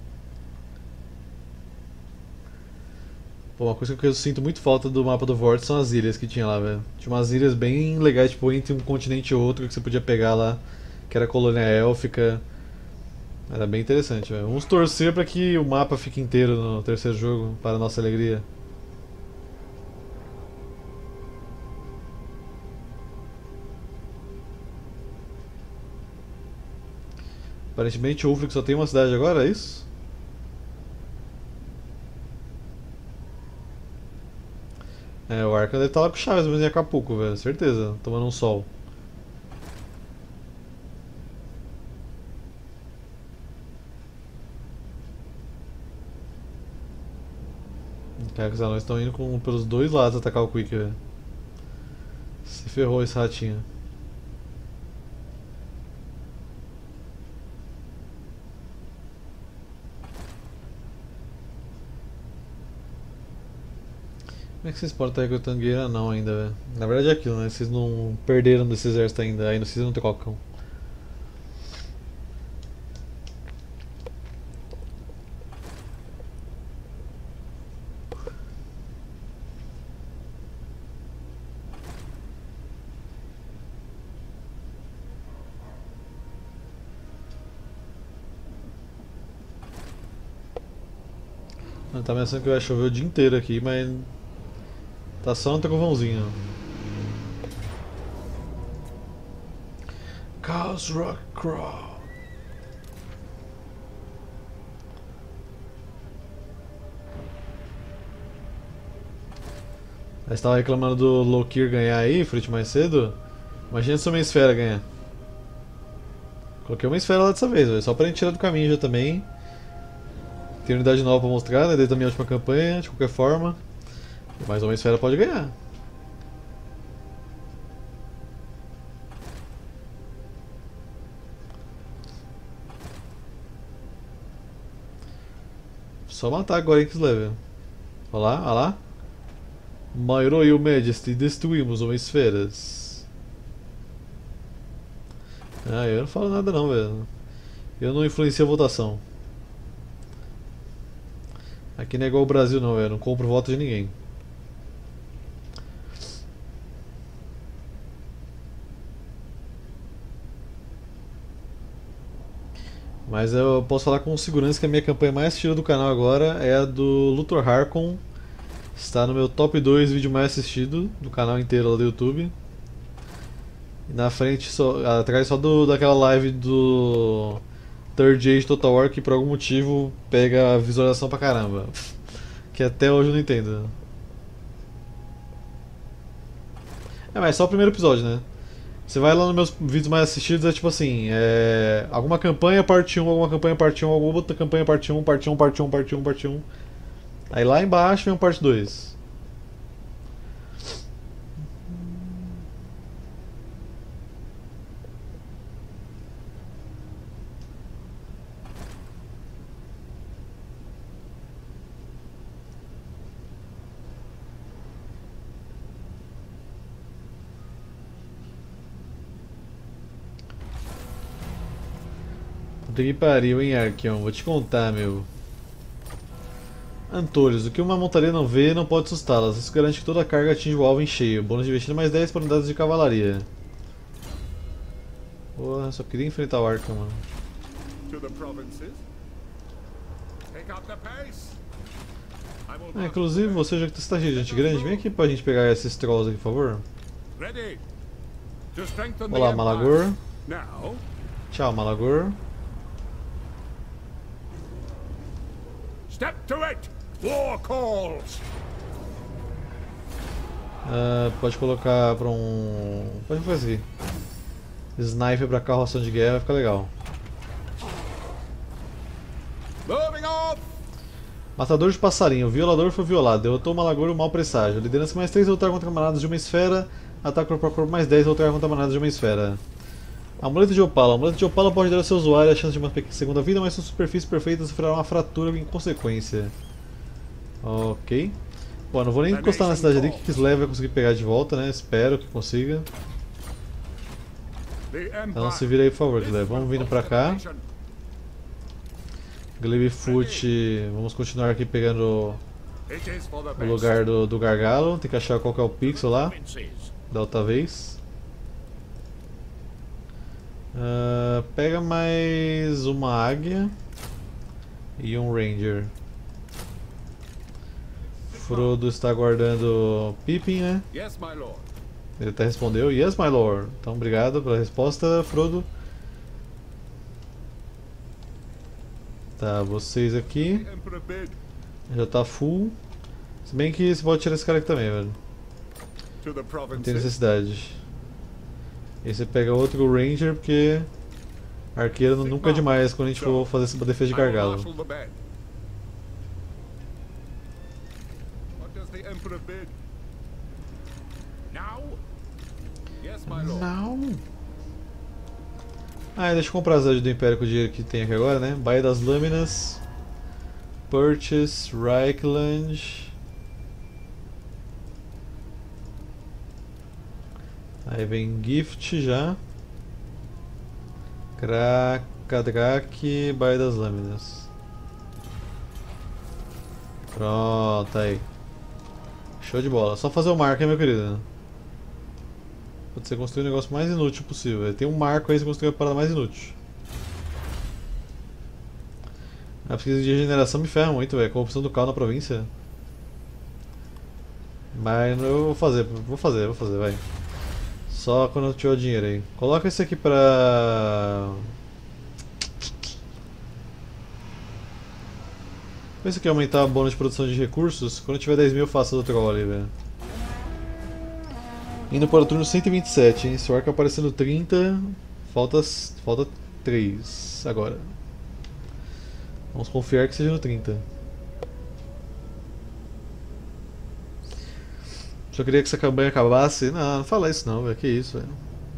Pô, uma coisa que eu sinto muito falta do mapa do Vortex são as ilhas que tinha lá, velho. Tinha umas ilhas bem legais, tipo, entre um continente e outro que você podia pegar lá, que era a colônia élfica. Era bem interessante, velho. Vamos torcer para que o mapa fique inteiro no terceiro jogo, para a nossa alegria. Aparentemente o Ulfric só tem uma cidade agora, é isso? É, o Arca deve estar lá com o Chaves, mas em Acapulco, velho, certeza, tomando um sol. Cara, que os anões estão indo pelos dois lados atacar o Quick, velho. Se ferrou esse ratinho. Como é que vocês podem estar recrutando guerreiro não ainda, velho? Na verdade é aquilo, né? Vocês não perderam desse exército ainda, aí vocês não tem qualcão. Tá ameaçando que vai chover o dia inteiro aqui, mas tá só um trovãozinho. Chaos Rock Crawl. Você estava reclamando do Lokir ganhar aí, Frit, mais cedo? Imagina se uma esfera ganhar. Coloquei uma esfera lá dessa vez, véio, só pra gente tirar do caminho já também. Tem unidade nova pra mostrar, né? Desde a minha última campanha, de qualquer forma. Mas uma esfera pode ganhar. Só matar agora em Kislev. Olha lá, olha lá. My Royal Majesty, destruímos uma esferas. Ah, eu não falo nada não, velho. Eu não influencio a votação. Aqui não é igual o Brasil não, velho. Não compro voto de ninguém. Mas eu posso falar com segurança que a minha campanha mais assistida do canal agora é a do Luthor Harkon Está no meu top 2 vídeo mais assistido do canal inteiro lá do YouTube. E na frente, atrás só daquela live do Third Age Total War que por algum motivo pega a visualização pra caramba. Que até hoje eu não entendo. Mas é só o primeiro episódio, né? Você vai lá nos meus vídeos mais assistidos, é tipo assim, alguma campanha parte 1, alguma campanha parte 1, alguma outra campanha parte 1, parte 1, parte 1, parte 1, parte 1. Aí lá embaixo vem o parte 2. Puta que pariu, hein, Arqueon? Vou te contar, meu. Antolhos, o que uma montaria não vê não pode assustá-las. Isso garante que toda a carga atinge o alvo em cheio. Bônus de investida mais 10 para unidades de cavalaria. Porra, só queria enfrentar o Arkham, mano. Inclusive, você já que está cheio de gente grande, vem aqui pra gente pegar esses trolls aqui, por favor. Olá, Malagor. Tchau, Malagor. Step to it! War calls! Pode colocar pra Pode fazer aqui. Sniper pra carroção de guerra vai ficar legal. Moving off! Matador de passarinho. O violador foi violado. Derrotou o Malagor e o mau presságio. Liderança mais 3, lutar contra manadas de uma esfera. Ataque corpo a corpo mais 10, lutar contra manadas de uma esfera. Amuleto de Opala. Amuleto de Opala pode dar ao seu usuário a chance de uma segunda vida, mas sua superfície perfeita sofrerá uma fratura em consequência. Ok. Bom, não vou nem encostar na cidade ali que Kislev vai conseguir pegar de volta, né? Espero que consiga. Então se vira aí, por favor, Kislev. Vamos vindo pra cá. Glaivefoot, vamos continuar aqui pegando o lugar do gargalo. Tem que achar qual que é o pixel lá da outra vez. Pega mais uma águia e um ranger. Frodo está aguardando Pippin, né? Ele até respondeu, yes my lord. Então obrigado pela resposta, Frodo. Tá, vocês aqui já tá full. Se bem que você pode tirar esse cara aqui também, velho. Não tem necessidade. E você pega outro ranger, porque arqueiro nunca é demais quando a gente for fazer essa defesa de gargalo. Não. Deixa eu comprar as do Império com o dinheiro que tem aqui agora, né? Baía das Lâminas, Purchase, Reichland. Aí vem Gift já. Krakadrak, Baía das Lâminas. Pronto, aí. Show de bola. Só fazer o marco, hein, meu querido? Pode ser construir o negócio mais inútil possível. Tem um marco aí, você construir a parada mais inútil. A pesquisa de regeneração me ferra muito, velho. Corrupção do caos na província. Mas eu vou fazer, vai. Só quando eu tiver o dinheiro aí. Coloca esse aqui pra... Esse aqui aumentar o bônus de produção de recursos. Quando eu tiver 10 mil eu faço do troll ali, velho. Indo para o turno 127, hein? Se o arco aparecendo 30, falta 3 agora. Vamos confiar que seja no 30. Só queria que essa campanha acabasse. Não fala isso não, velho. Que isso, velho.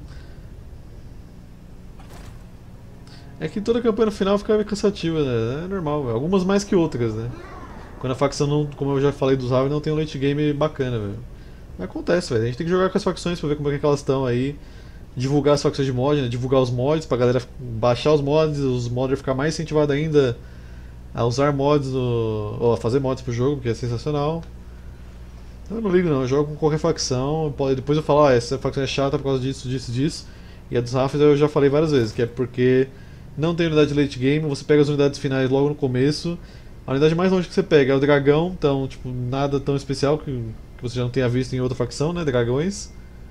É que toda campanha no final fica meio cansativa, né? É normal, velho. Algumas mais que outras, né? Quando a facção, não, como eu já falei dos Raven, não tem um late game bacana, velho. Acontece, velho. A gente tem que jogar com as facções pra ver como é que elas estão aí. Divulgar as facções de mod, né? Divulgar os mods pra galera baixar os modders ficar mais incentivados ainda a usar mods ou a fazer mods pro jogo, porque é sensacional. Eu não ligo não, eu jogo com qualquer facção, depois eu falo, essa facção é chata por causa disso, disso, disso. E a dos Rafts eu já falei várias vezes, que é porque não tem unidade de late game, você pega as unidades finais logo no começo A unidade mais longe que você pega é o dragão, então, tipo, nada tão especial que você já não tenha visto em outra facção, né? Dragões.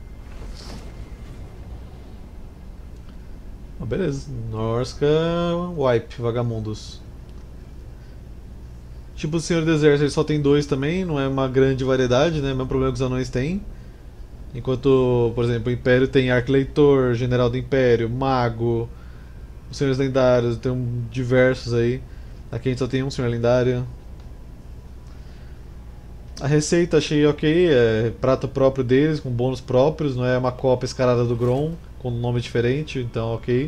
Ah, beleza. Norsca Wipe, Vagamundos. Tipo, o Senhor do Exército ele só tem 2 também, não é uma grande variedade, né? Mesmo problema que os anões têm. Enquanto, por exemplo, o Império tem Arquileitor, General do Império, Mago, os Senhores Lendários, tem diversos aí. Aqui a gente só tem um Senhor Lendário. A receita achei ok, é prato próprio deles, com bônus próprios, não é uma cópia escarada do Grom, com um nome diferente, então ok.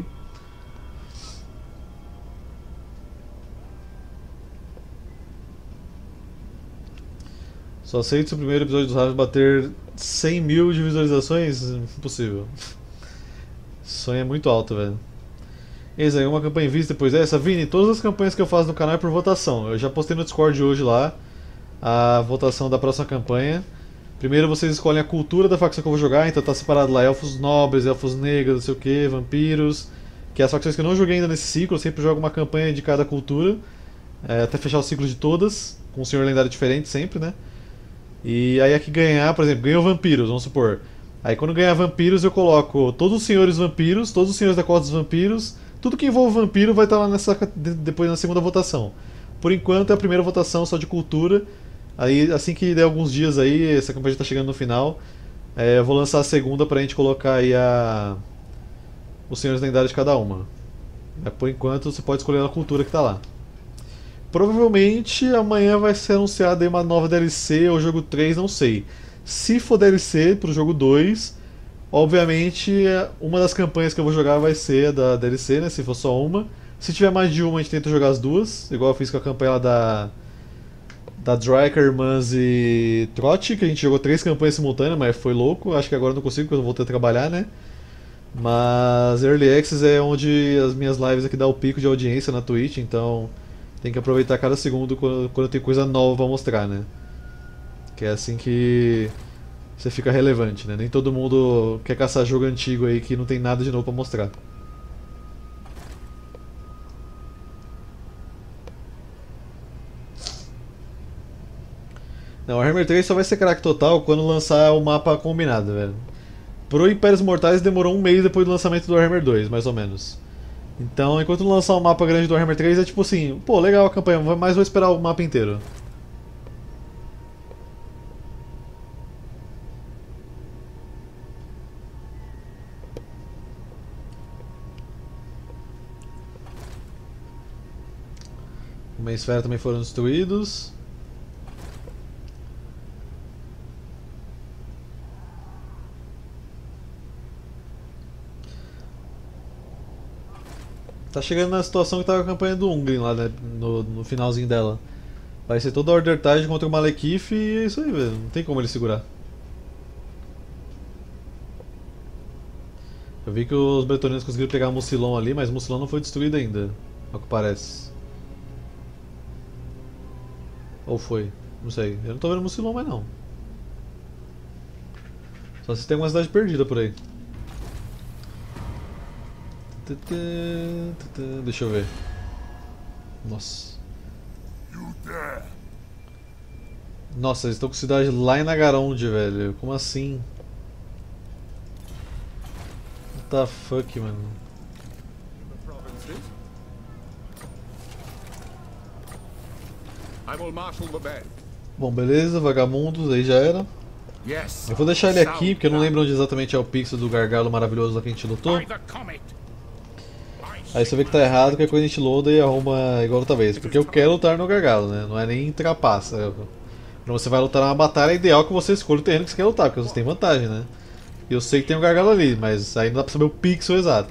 Só aceito se o primeiro episódio dos Raves bater 100 mil de visualizações? Impossível. Sonho é muito alto, velho. Eis aí, uma campanha em vista depois dessa. Vini, todas as campanhas que eu faço no canal é por votação. Eu já postei no Discord hoje lá a votação da próxima campanha. Primeiro vocês escolhem a cultura da facção que eu vou jogar, então tá separado lá elfos nobres, elfos negros, não sei o que, vampiros, que é as facções que eu não joguei ainda nesse ciclo, eu sempre jogo uma campanha de cada cultura, até fechar o ciclo de todas, com um senhor lendário diferente sempre, né? E aí aqui ganhar, por exemplo, ganhou vampiros, vamos supor. Aí quando ganhar vampiros eu coloco todos os senhores vampiros, todos os senhores da cota dos vampiros, tudo que envolve vampiro vai estar lá depois na segunda votação. Por enquanto é a primeira votação só de cultura. Aí assim que der alguns dias aí, essa campanha já está chegando no final, eu vou lançar a segunda pra gente colocar aí os senhores lendários de cada uma. Por enquanto você pode escolher a cultura que está lá. Provavelmente amanhã vai ser anunciada aí uma nova DLC ou jogo 3, não sei. Se for DLC pro jogo 2, obviamente uma das campanhas que eu vou jogar vai ser a da DLC, né? Se for só uma. Se tiver mais de uma, a gente tenta jogar as duas, igual eu fiz com a campanha lá da Dryker, Irmãs e Trot, que a gente jogou 3 campanhas simultâneas, mas foi louco. Acho que agora eu não consigo, porque eu voltei a trabalhar, né? Mas Early Access é onde as minhas lives aqui dá o pico de audiência na Twitch, então tem que aproveitar cada segundo quando tem coisa nova pra mostrar, né? Que é assim que você fica relevante, né? Nem todo mundo quer caçar jogo antigo aí que não tem nada de novo pra mostrar. Não, Warhammer 3 só vai ser craque total quando lançar o mapa combinado, velho. Pro Impérios Mortais demorou um mês depois do lançamento do Warhammer 2, mais ou menos. Então, enquanto não lançar um mapa grande do Warhammer 3, é tipo assim, pô, legal a campanha, mas vou esperar o mapa inteiro. Uma esfera também foram destruídos. Tá chegando na situação que tava a campanha do Ungrim lá, né, no finalzinho dela. Vai ser toda a Order Tide contra o Malekith e é isso aí, velho. Não tem como ele segurar. Eu vi que os bretonianos conseguiram pegar Mucilon ali, mas Mucilon não foi destruído ainda, ao que parece. Ou foi? Não sei. Eu não tô vendo Mucilon mais não. Só se tem uma cidade perdida por aí. Deixa eu ver. Nossa. Nossa, eles estão com cidade lá em Nagaronde, velho. Como assim? What the fuck, mano? Bom, beleza, vagabundos, aí já era. Eu vou deixar ele aqui, porque eu não lembro onde exatamente é o pixel do gargalo maravilhoso lá que a gente lutou. Aí você vê que tá errado, que a coisa a gente loada e arruma igual outra vez. Porque eu quero lutar no gargalo, né? Não é nem trapaça. Quando você vai lutar numa batalha, é ideal que você escolha o terreno que você quer lutar, porque você tem vantagem, né? E eu sei que tem um gargalo ali, mas aí não dá pra saber o pixel exato.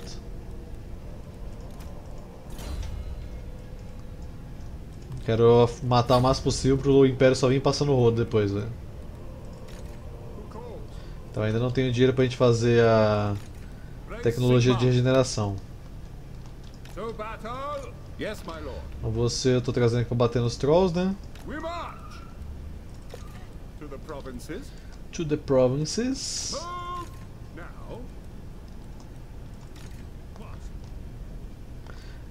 Quero matar o máximo possível pro Império só vir passando o rodo depois, velho. Então ainda não tenho dinheiro pra gente fazer a tecnologia de regeneração. Então você eu tô trazendo aqui pra bater nos Trolls, né? To the provinces.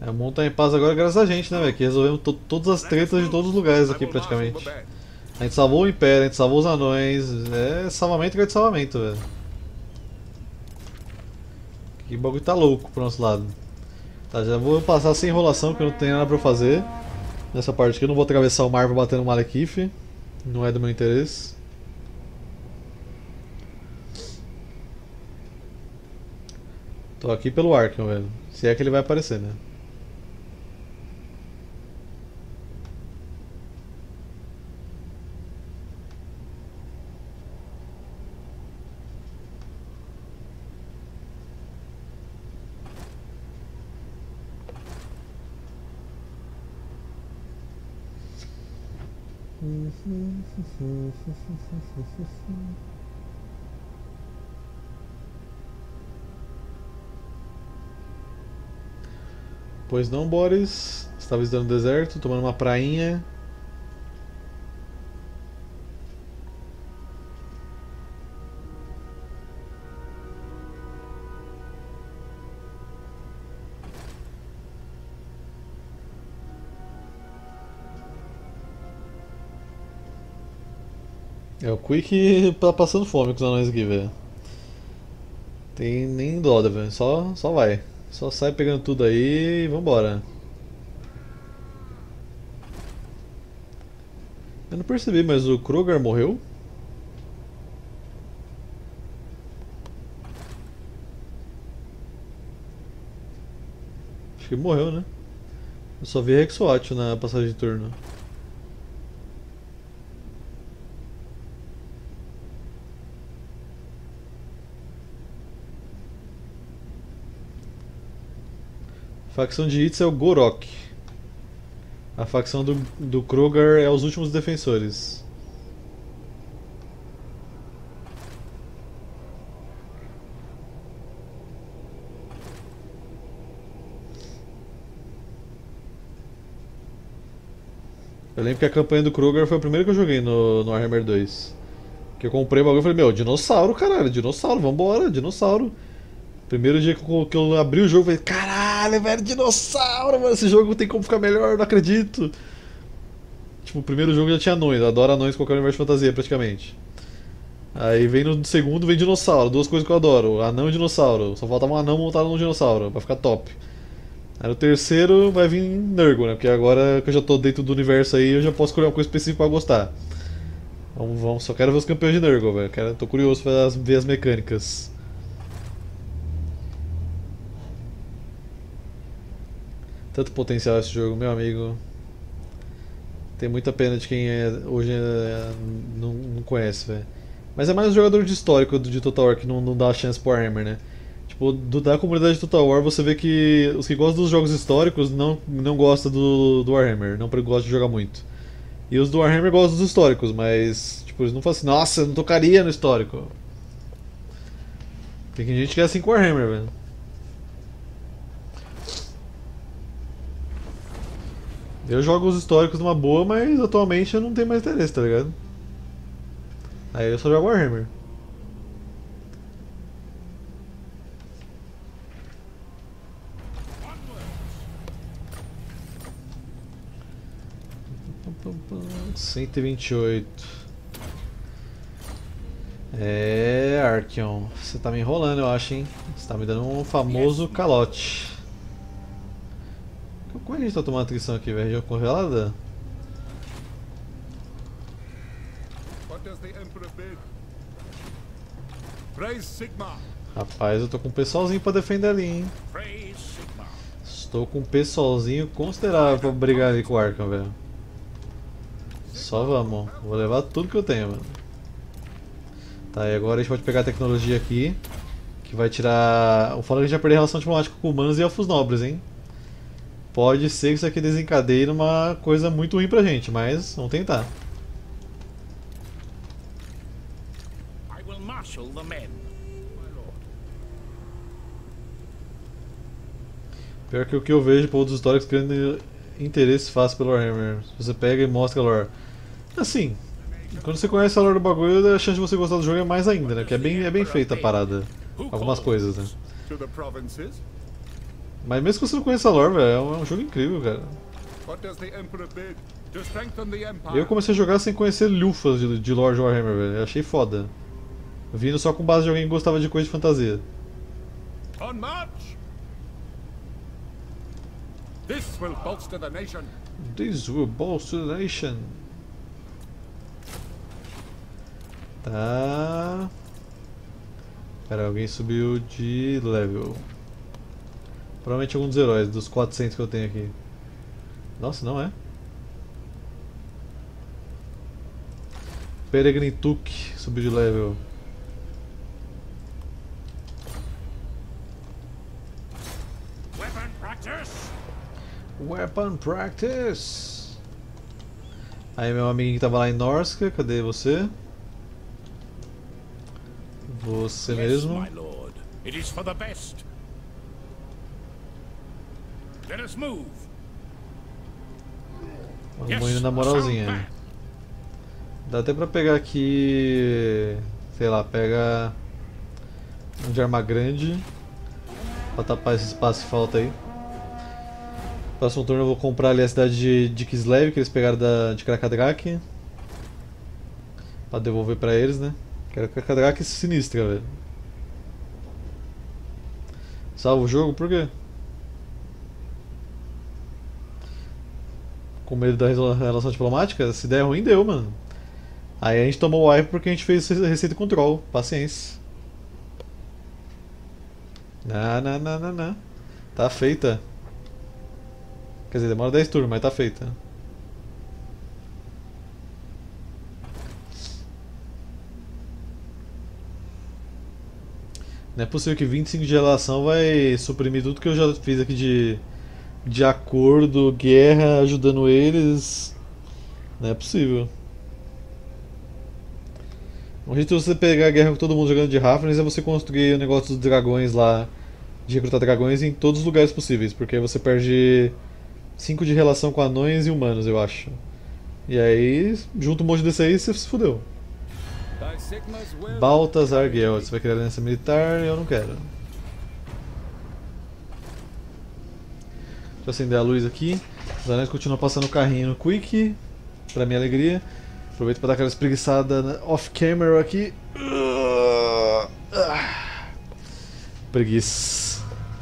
É, o mundo tá em paz agora graças a gente, né, velho? Que resolvemos todas as tretas de todos os lugares aqui, praticamente. A gente salvou o Império, a gente salvou os anões. É salvamento que de salvamento, velho. Que bagulho tá louco pro nosso lado. Tá, já vou passar sem enrolação, porque eu não tenho nada pra fazer. Nessa parte aqui eu não vou atravessar o mar pra bater no Malekith. Não é do meu interesse. Tô aqui pelo Arkham, velho. Se é que ele vai aparecer, né? Pois não, Boris. Estava visitando o deserto, tomando uma prainha. É, o Quick tá passando fome com os anões aqui, velho. Tem nem dó, velho. Só vai. Só sai pegando tudo aí e vambora. Eu não percebi, mas o Kruger morreu? Acho que morreu, né? Eu só vi Rexoat na passagem de turno. A facção de Hitz é o Gorok. A facção do Kruger é os últimos defensores. Eu lembro que a campanha do Kruger foi a primeira que eu joguei no Warhammer 2. Que eu comprei o bagulho e falei, meu, dinossauro, caralho, dinossauro, vambora, dinossauro. Primeiro dia que eu abri o jogo, eu falei, caralho, velho, dinossauro, mano, esse jogo tem como ficar melhor, não acredito. Tipo, o primeiro jogo já tinha anões, eu adoro anões em qualquer universo de fantasia, praticamente. Aí vem no segundo, vem dinossauro, duas coisas que eu adoro, anão e dinossauro. Só faltava um anão montado num dinossauro, pra ficar top. Aí no terceiro vai vir Nurgle, né, porque agora que eu já tô dentro do universo aí, eu já posso escolher uma coisa específica pra gostar. Vamos, só quero ver os campeões de Nurgle, velho, tô curioso pra ver as mecânicas. Tanto potencial esse jogo, meu amigo. Tem muita pena de quem hoje não conhece, velho. Mas é mais um jogador de histórico de Total War que não dá chance pro Warhammer, né? Tipo, da comunidade de Total War você vê que os que gostam dos jogos históricos não gostam do Warhammer, não gostam de jogar muito. E os do Warhammer gostam dos históricos, mas tipo, eles não falam assim, nossa, eu não tocaria no histórico. Tem gente que é assim com o Warhammer, velho. Eu jogo os históricos numa boa, mas atualmente eu não tenho mais interesse, tá ligado? Aí eu só jogo Warhammer. Onwards. 128. É, Archeon, você tá me enrolando, eu acho, hein? Você tá me dando um famoso calote. Como é que a gente tá tomando atrição aqui, velho? Região congelada? Rapaz, eu tô com um pessoalzinho pra defender ali, hein? Estou com um pessoalzinho considerável pra brigar ali com o Arkham, velho. Só vamos. Vou levar tudo que eu tenho, mano. Tá, e agora a gente pode pegar a tecnologia aqui, que vai tirar... O foda é que a gente vai perder relação diplomática com humanos e elfos nobres, hein? Pode ser que isso aqui desencadeie numa coisa muito ruim pra gente, mas vamos tentar. Pior que o que eu vejo por outros históricos criando interesse fácil pelo Warhammer. Você pega e mostra a lore. Assim, quando você conhece a lore do bagulho, a chance de você gostar do jogo é mais ainda, né? Porque é bem feita a parada. Algumas coisas, né? Mas mesmo que você não conheça a lore, velho, é um jogo incrível, cara. What does the Emperor bid? To strengthen the Empire. Eu comecei a jogar sem conhecer lufas de Lord Warhammer, velho. Eu achei foda. Vindo só com base de alguém que gostava de coisa de fantasia. On march! This will bolster the nation. This will bolster the nation. Tá. Pera, alguém subiu de level. Provavelmente algum dos heróis, dos 400 que eu tenho aqui. Nossa, não é? Peregrine Took subiu de level. Weapon practice! Weapon Practice! Aí meu amiguinho que tava lá em Norska, cadê você? Você mesmo? Yes, my lord. It is for the best. Let us move. Vamos indo na moralzinha. Dá até pra pegar aqui... Sei lá, pega... Um de arma grande. Pra tapar esse espaço que falta aí. Próximo turno eu vou comprar ali a cidade de Kislev, que eles pegaram de Krakadrak. Pra devolver pra eles, né? Quero Krakadrak sinistra, velho. Salva o jogo? Por quê? Com medo da relação diplomática? Se der ruim, deu, mano. Aí a gente tomou o wipe porque a gente fez receita control. Paciência. Não. Tá feita. Quer dizer, demora 10 turnos, mas tá feita. Não é possível que 25 de relação vai suprimir tudo que eu já fiz aqui de acordo, guerra, ajudando eles. Não é possível. Um jeito de você pegar a guerra com todo mundo jogando de Hafnis é você construir o negócio dos dragões lá, de recrutar dragões em todos os lugares possíveis, porque aí você perde 5 de relação com anões e humanos, eu acho. E aí, junto um monte desse aí, você se fudeu. Baltazar Geld, você vai criar aliança militar, eu não quero. Deixa eu acender a luz aqui. Os anões continuam passando o carrinho no Quick, pra minha alegria. Aproveito pra dar aquela espreguiçada off-camera aqui. Preguiça.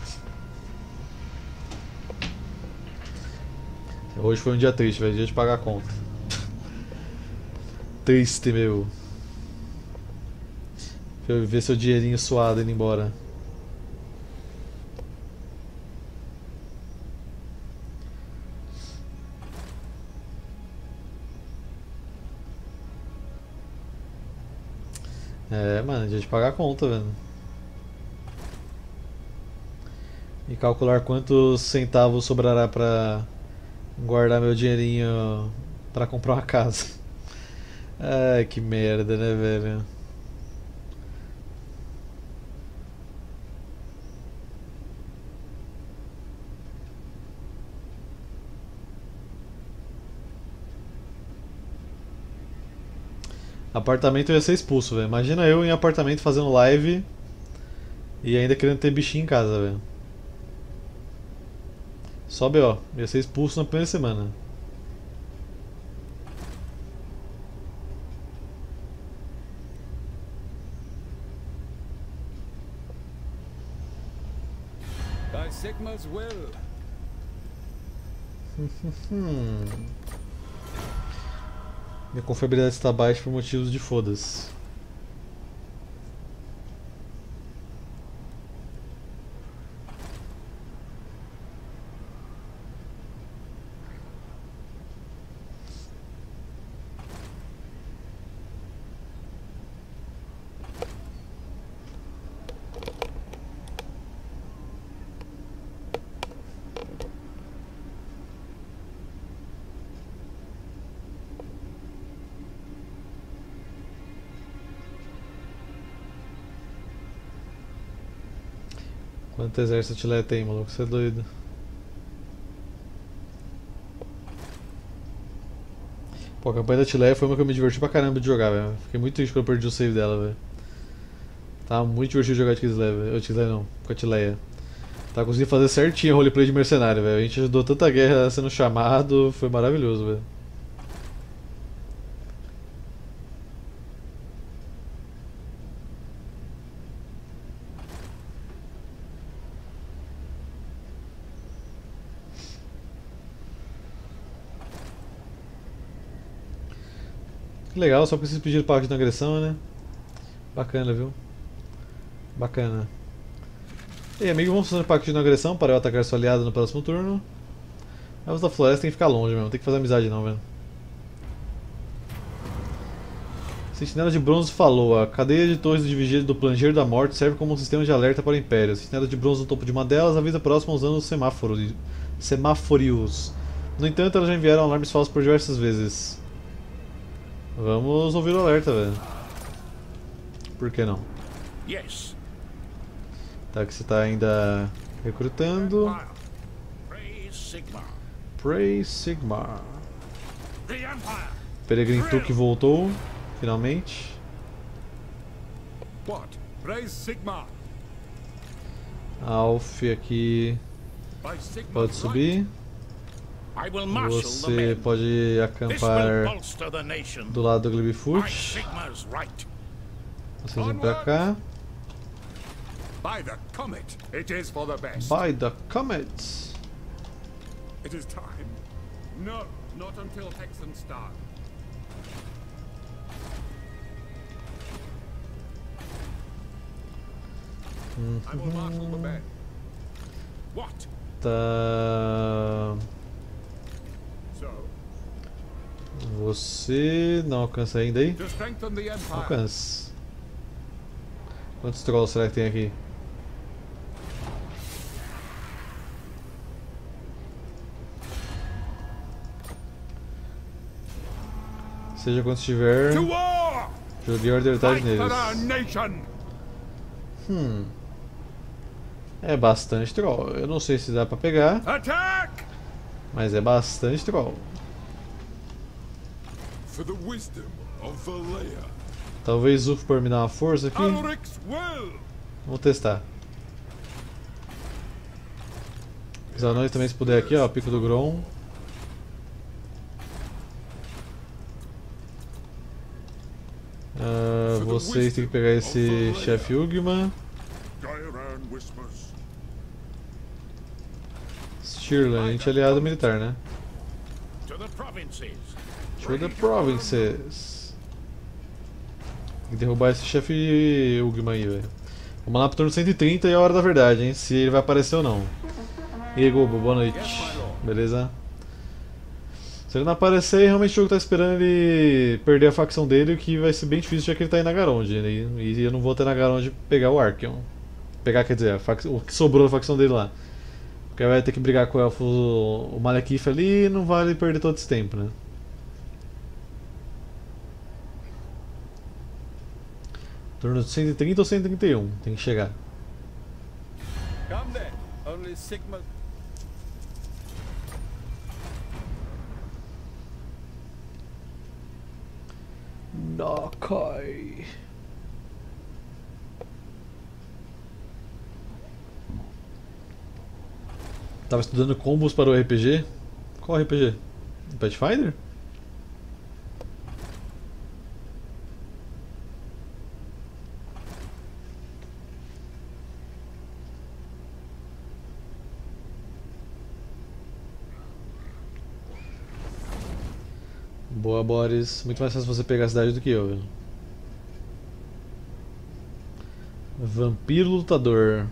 Hoje foi um dia triste, velho. Dia de pagar a conta. Triste, meu. Deixa eu ver seu dinheirinho suado indo embora. É, mano, dia de pagar a conta, velho. E calcular quantos centavos sobrará pra guardar meu dinheirinho pra comprar uma casa. Ai, que merda, né, velho? Apartamento eu ia ser expulso, velho. Imagina eu em apartamento fazendo live e ainda querendo ter bichinho em casa, velho. Só B.O. Ia ser expulso na primeira semana. By Sigma's will. Minha confiabilidade está baixa por motivos de foda-se. Quanto exército Tilé tem, maluco? Você é doido. Pô, a campanha da Tilé foi uma que eu me diverti pra caramba de jogar, velho. Fiquei muito triste quando eu perdi o save dela, velho. Tava muito divertido jogar de Kislev, velho. Kislev não, com a Tileia. Tá conseguindo fazer certinho o roleplay de mercenário, velho. A gente ajudou tanta guerra sendo chamado, foi maravilhoso, velho. Que legal, só preciso pedir pacto de agressão, né? Bacana, viu? Bacana. E amigo, vamos fazer pacto de agressão para eu atacar sua aliada no próximo turno. Mas da floresta tem que ficar longe mesmo, tem que fazer amizade não, velho. Sentinela de Bronze falou, a cadeia de torres de vigília do Planeteiro da Morte serve como um sistema de alerta para o Império. A Sentinela de Bronze no topo de uma delas avisa a próxima usando os semáforos. No entanto, elas já enviaram alarmes falsos por diversas vezes. Vamos ouvir o alerta, velho. Por que não? Yes. Tá, que você tá ainda recrutando. Praise Sigmar. Praise Sigmar. The Empire. Peregrine Tuque voltou, finalmente. What? Praise Sigmar. Alf aqui By Sigmar's pode subir. I will marshal the Você men. pode This will acampar bolster the nation. do lado do By Glebefoot. Sigmar's right. Vocês vêm pra cá. By the comet, it is for the best. By the Comet. It is time. No, not until Hexen start. I will marshal the men. What? Tá. So, Você não alcança ainda aí? to strengthen the Empire. Alcança. Quantos trolls será que tem aqui? Seja quanto estiver, To war! joguei Order Tide Fight for our neles. nation! É bastante troll. Eu não sei se dá pra pegar, Attack! mas é bastante troll. For the wisdom of Valea. Talvez o por me dar uma força aqui. Ulrich's will! Vamos testar. Os anões também se puder aqui, ó, Pico do Grom. Vocês têm que pegar esse chefe Ugma. Gairan whispers. Stirland, a gente é aliado militar, né? To the provinces. To the provinces. Tem que derrubar esse chefe Ugma aí, velho. Vamos lá pro turno 130 e é a hora da verdade, hein? Se ele vai aparecer ou não. E aí, Gobo, boa noite. Beleza? Se ele não aparecer, realmente o jogo tá esperando ele perder a facção dele, o que vai ser bem difícil já que ele tá em Nagaronde, né? E eu não vou ter Nagaronde pegar o Archeon. Pegar, quer dizer, o que sobrou da facção dele lá. Porque vai ter que brigar com o elfo, o Malekith ali, e não vale perder todo esse tempo, né? Turno de 130 ou 131, tem que chegar. Come then. Only Sigma. Nakai. Tava estudando combos para o RPG? Qual RPG? Pathfinder? Boa, Boris. Muito mais fácil você pegar a cidade do que eu, velho. Vampiro lutador.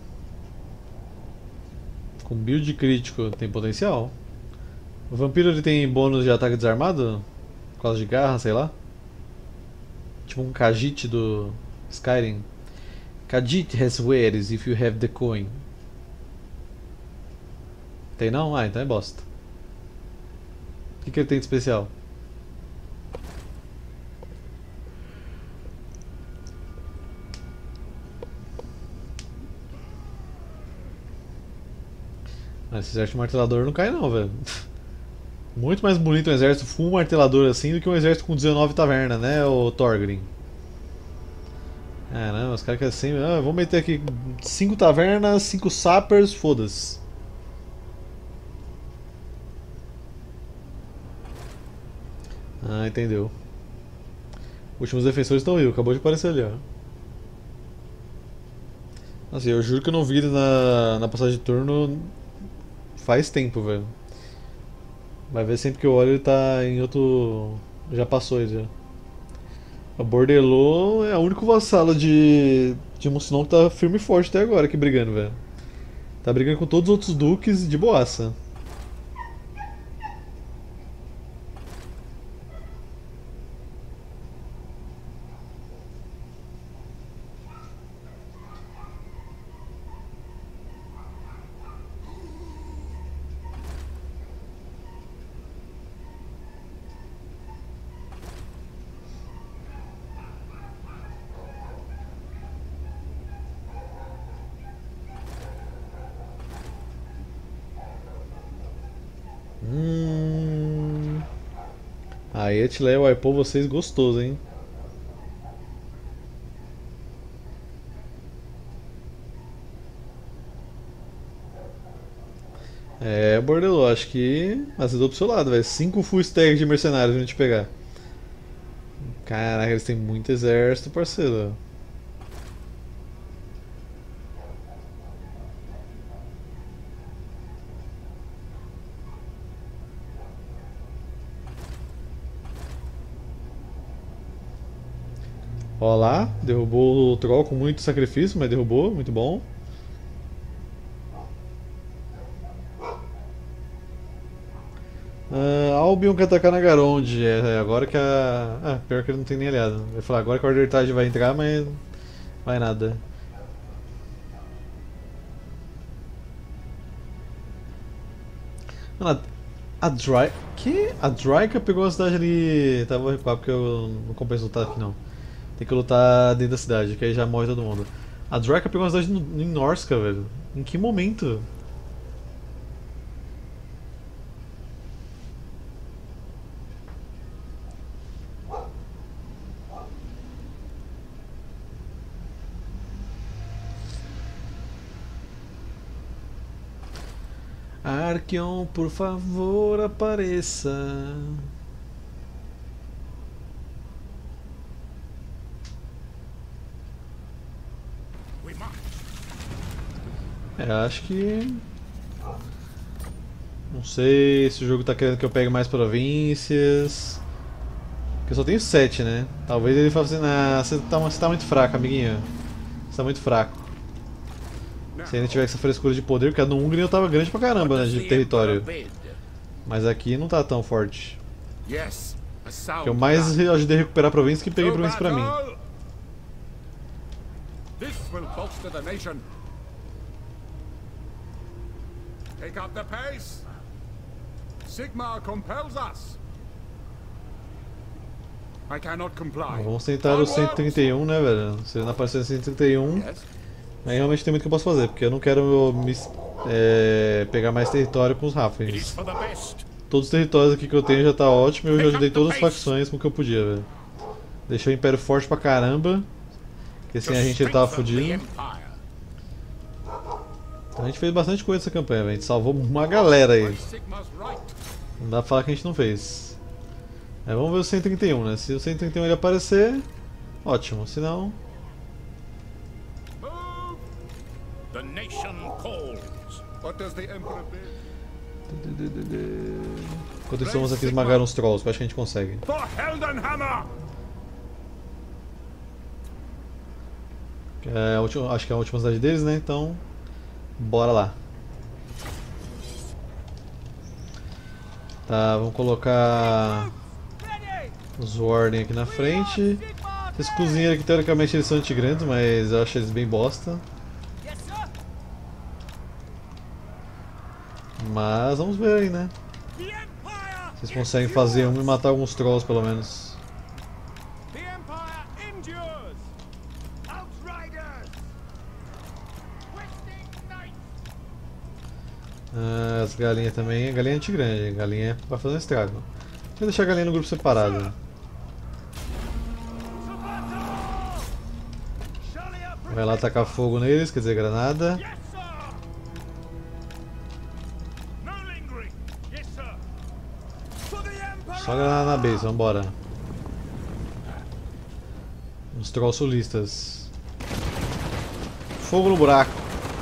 Com build crítico tem potencial. O vampiro ele tem bônus de ataque desarmado? Por causa de garra, sei lá. Tipo um Khajiit do Skyrim. Khajiit has wares if you have the coin. Tem não? Ah, então é bosta. O que ele tem de especial? Esse exército martelador não cai não, velho. Muito mais bonito um exército full martelador assim do que um exército com 19 taverna, né, o Thorgrim? Caramba, os caras querem assim. Ah, vamos meter aqui 5 tavernas, 5 sappers, foda-se. Ah, entendeu. Últimos defensores estão vivos, acabou de aparecer ali, ó. Assim, eu juro que eu não vi ele na passagem de turno faz tempo, velho. Vai ver sempre que eu olho ele tá em outro. Já passou ele já. A Bordelô é o único vassalo de Mucinon que tá firme e forte até agora aqui brigando, velho. Tá brigando com todos os outros duques de boaça. Aí a Tileia wipou vocês gostoso, hein? É, Bordelô, acho que azedou pro seu lado, velho. 5 full stacks de mercenários vindo te pegar. Caraca, eles têm muito exército, parceiro. Ó lá, derrubou o troll com muito sacrifício, mas derrubou, muito bom. Albion quer atacar na Garonde, agora que a. Ah, pior que ele não tem nem aliado. Vai falar agora que a Order Tide vai entrar, mas. Vai nada. Mano, a Dry. Que? A Dryka pegou a cidade ali. Tá, vou recuar porque eu não compensa lutar aqui não. Tem que lutar dentro da cidade, que aí já morre todo mundo. A Dryka pegou a cidade em Norska, velho. Em que momento? Archeon, por favor, apareça. We march. Acho que. Não sei se o jogo tá querendo que eu pegue mais províncias. Porque eu só tenho 7, né? Talvez ele fale assim: nah, você tá muito fraco, amiguinho. Você tá muito fraco. Se ainda tiver essa frescura de poder, porque a do Hungria eu tava grande pra caramba, né? De território. Mas aqui não tá tão forte. Yes, a Que sound eu mais plan. ajudei a recuperar províncias que peguei To províncias pra mim. battle! This will bolster the nation. Take up the pace. Sigmar compels us. I cannot comply. Vamos tentar o 131, né, velho? Se ele não aparecer no 131, Yes. aí realmente tem muito que eu posso fazer, porque eu não quero pegar mais território com os It is Rafens. for the best. Todos os territórios aqui que eu tenho já tá ótimo e eu já ajudei todas as facções com o que eu podia, velho. Deixei o Império forte pra caramba, porque sem a gente ele tava fudido. Empire. Então a gente fez bastante coisa nessa campanha, velho. A gente salvou uma galera aí. Sigmar's right. Não dá pra falar que a gente não fez. Aí vamos ver o 131, né? Se o 131 ele aparecer, ótimo. Se não, Move. The nation calls. What does the emperor bid? enquanto isso vamos aqui esmagar uns trolls, que eu acho que a gente consegue. For Heldenhammer. É acho que é a última cidade deles, né? Então, bora lá. Tá, vamos colocar os Warden aqui na frente. Esses cozinheiros aqui, teoricamente, eles são antigrandes, mas eu acho eles bem bosta. Mas vamos ver aí, né? Vocês conseguem fazer um e matar alguns trolls, pelo menos. The empire endures. Outriders. Twisting knights. Ah, as galinhas também. A galinha é antigrande, a galinha vai fazer um estrago. Deixa eu deixar a galinha no grupo separado. Vai lá tacar fogo neles, quer dizer, granada. Yes, sir. No lingering. Yes, sir. For the Emperor. Só granada na base, vambora. Os trolls sulistas. Fogo no buraco.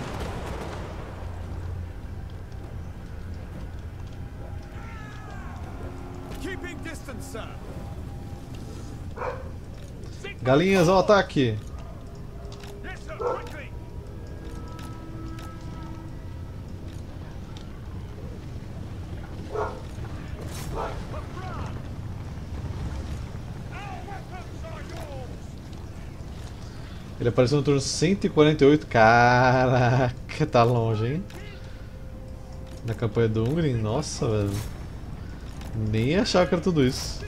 Keeping distance, sir. Galinhas ao ataque. Yes, sir. Quickly. Our weapons are yours. Ele apareceu no turno 148. Caraca, tá longe, hein? Na campanha do Ungrim, nossa, velho. Nem achava que era tudo isso.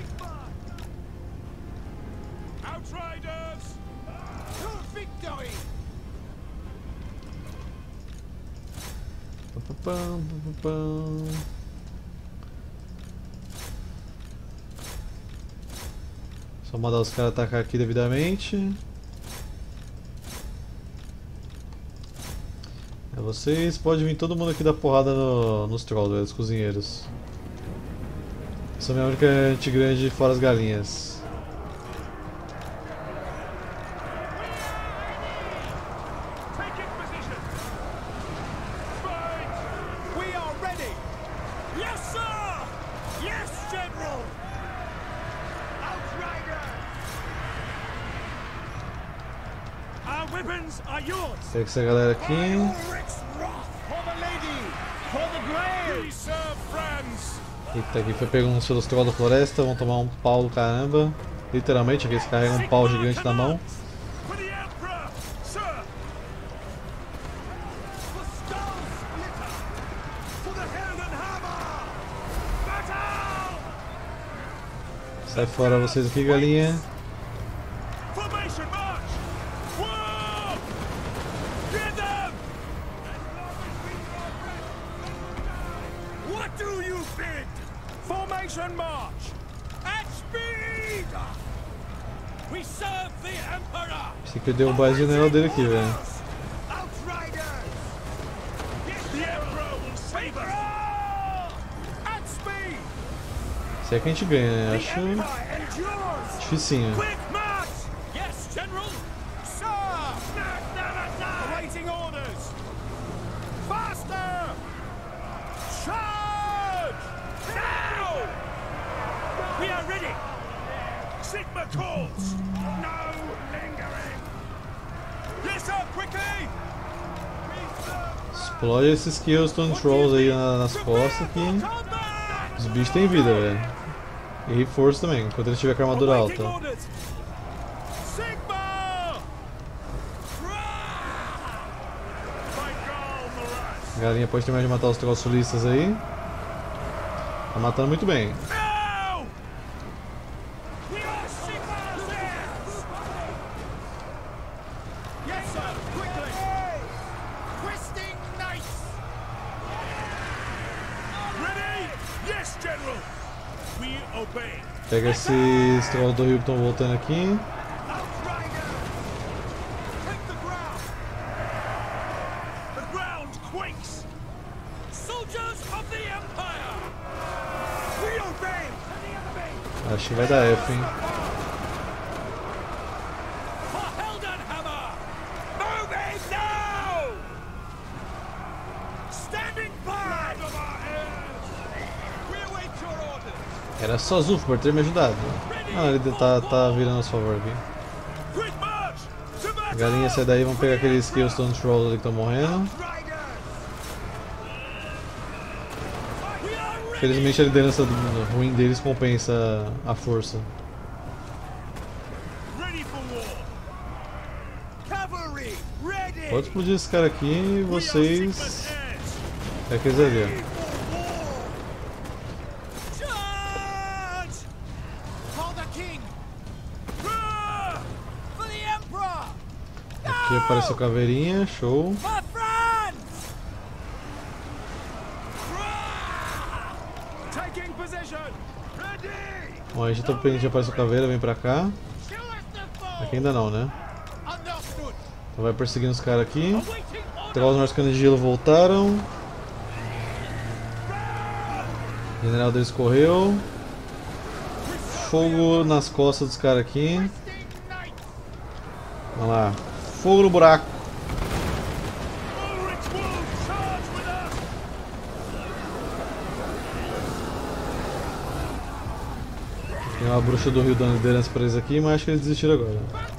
Outriders. To victory. Pam, pam, pam, pam. Só mandar os caras atacar aqui devidamente. É vocês, pode vir todo mundo aqui dar porrada nos trolls, velho, os cozinheiros. Essa é a minha única anti-grande fora as galinhas. Taking position. Fight. We are ready. Yes, sir. Yes, General. Outrider. Our weapons are yours. Pega essa galera aqui. Ulrich's wrath for the lady, for the grave. We serve friends. Eita, aqui foi pego uns pelos trolls da floresta, vão tomar um pau do caramba. Literalmente, aqui eles carregam um pau gigante na mão. For the Emperor, sir. For Skull Splitter. For the Helden Hammer. Battle. Sai fora vocês aqui, galinha. Formation march. War. Get them. What do you bid? Formation march. At speed. We serve the Emperor. Esse aqui deu um base general dele aqui, velho. Outriders. The Emperor will save us. At speed. Se é que a gente ganha, né? The Acho Empire endures. dificinho. Quick march. Yes, General. Sir. Awaiting orders. Faster. Charge. Now. We are ready. Sigma calls. No lingering. Yes, sir. Quickly. Explode esses Killstone Trolls aí nas costas que os bichos têm vida, velho. E reforço também, enquanto ele estiver com a armadura alta. A galinha pode terminar de matar os trolls sulistas aí. Tá matando muito bem. Pega esses trolls do rio que estão voltando aqui. Acho que vai dar F, hein? Era só Zuf por ter me ajudado. Ah, ele tá virando a favor aqui. A galinha sai daí, vamos pegar aqueles Killstone Trolls ali que estão morrendo. Felizmente a liderança ruim deles compensa a força. Pode explodir esse cara aqui e vocês... É aqueles ali, ó. Aqui apareceu caveirinha, show. Bom, a gente já apareceu caveira, vem pra cá. Aqui ainda não, né? Então vai perseguindo os caras aqui. Os marcanos de gelo voltaram. O general deles correu. Fogo nas costas dos caras aqui. Vamos lá. Fogo no buraco. Tem uma bruxa do rio dando liderança pra eles aqui, mas acho que eles desistiram agora.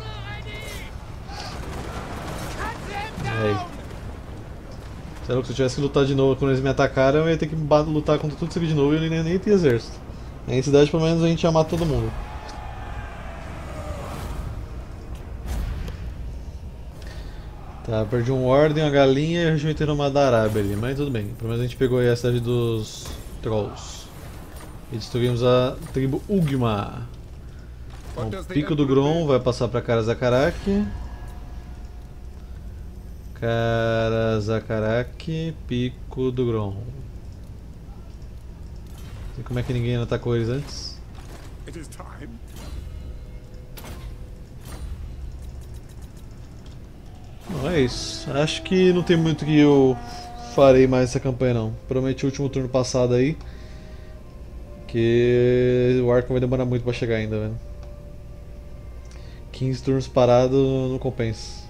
Aí. Se eu tivesse que lutar de novo quando eles me atacaram, eu ia ter que lutar contra tudo isso aqui de novo e eu nem ter exército. Aí em cidade pelo menos a gente ia matar todo mundo. Tá, perdi um ordem, uma galinha e a região inteira da Arábia ali, mas tudo bem. Pelo menos a gente pegou aí a cidade dos Trolls. E destruímos a tribo Ugma. Então, o Pico do Grom vai passar para Karazakarak. Karazakarak, Pico do Grom. E como é que ninguém atacou eles antes? Não, é isso. Acho que não tem muito que eu farei mais essa campanha não. Prometi o último turno passado aí. Que o arco vai demorar muito pra chegar ainda, velho. 15 turnos parado não compensa.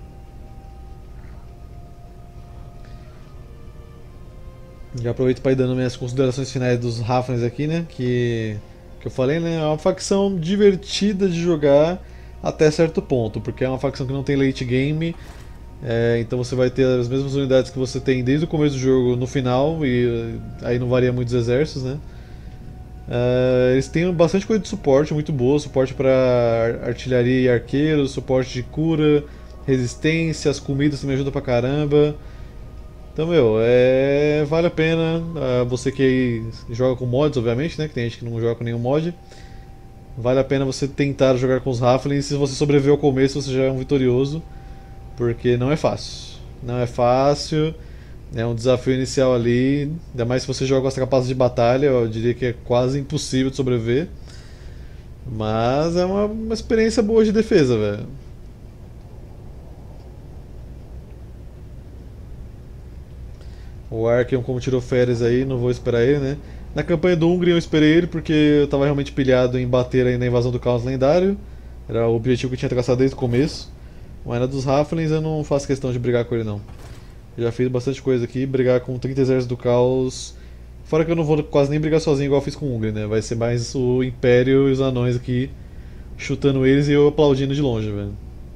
Já aproveito para ir dando minhas considerações finais dos Rafners aqui, né? Que eu falei, né? É uma facção divertida de jogar até certo ponto, porque é uma facção que não tem late game. Então você vai ter as mesmas unidades que você tem desde o começo do jogo no final, e aí não varia muito os exércitos, né? Eles têm bastante coisa de suporte, muito boa, suporte para artilharia e arqueiros, suporte de cura, resistência, as comidas também ajudam pra caramba. Então, meu, vale a pena. Você que joga com mods, obviamente, né? Que tem gente que não joga com nenhum mod. Vale a pena você tentar jogar com os Halflings. Se você sobreviver ao começo, você já é um vitorioso. Porque não é fácil. Não é fácil. É um desafio inicial ali. Ainda mais se você joga com essa capacidade de batalha, eu diria que é quase impossível de sobreviver. Mas é uma experiência boa de defesa, velho. O Arkham, como tirou férias aí, não vou esperar ele, né? Na campanha do Hungry eu esperei ele porque eu tava realmente pilhado em bater aí na invasão do Caos Lendário. Era o objetivo que eu tinha traçado desde o começo. Mas na dos Halflings eu não faço questão de brigar com ele não. Eu já fiz bastante coisa aqui, brigar com 30 exércitos do Caos. Fora que eu não vou quase nem brigar sozinho igual eu fiz com o Hungry, né? Vai ser mais o Império e os anões aqui chutando eles e eu aplaudindo de longe, velho.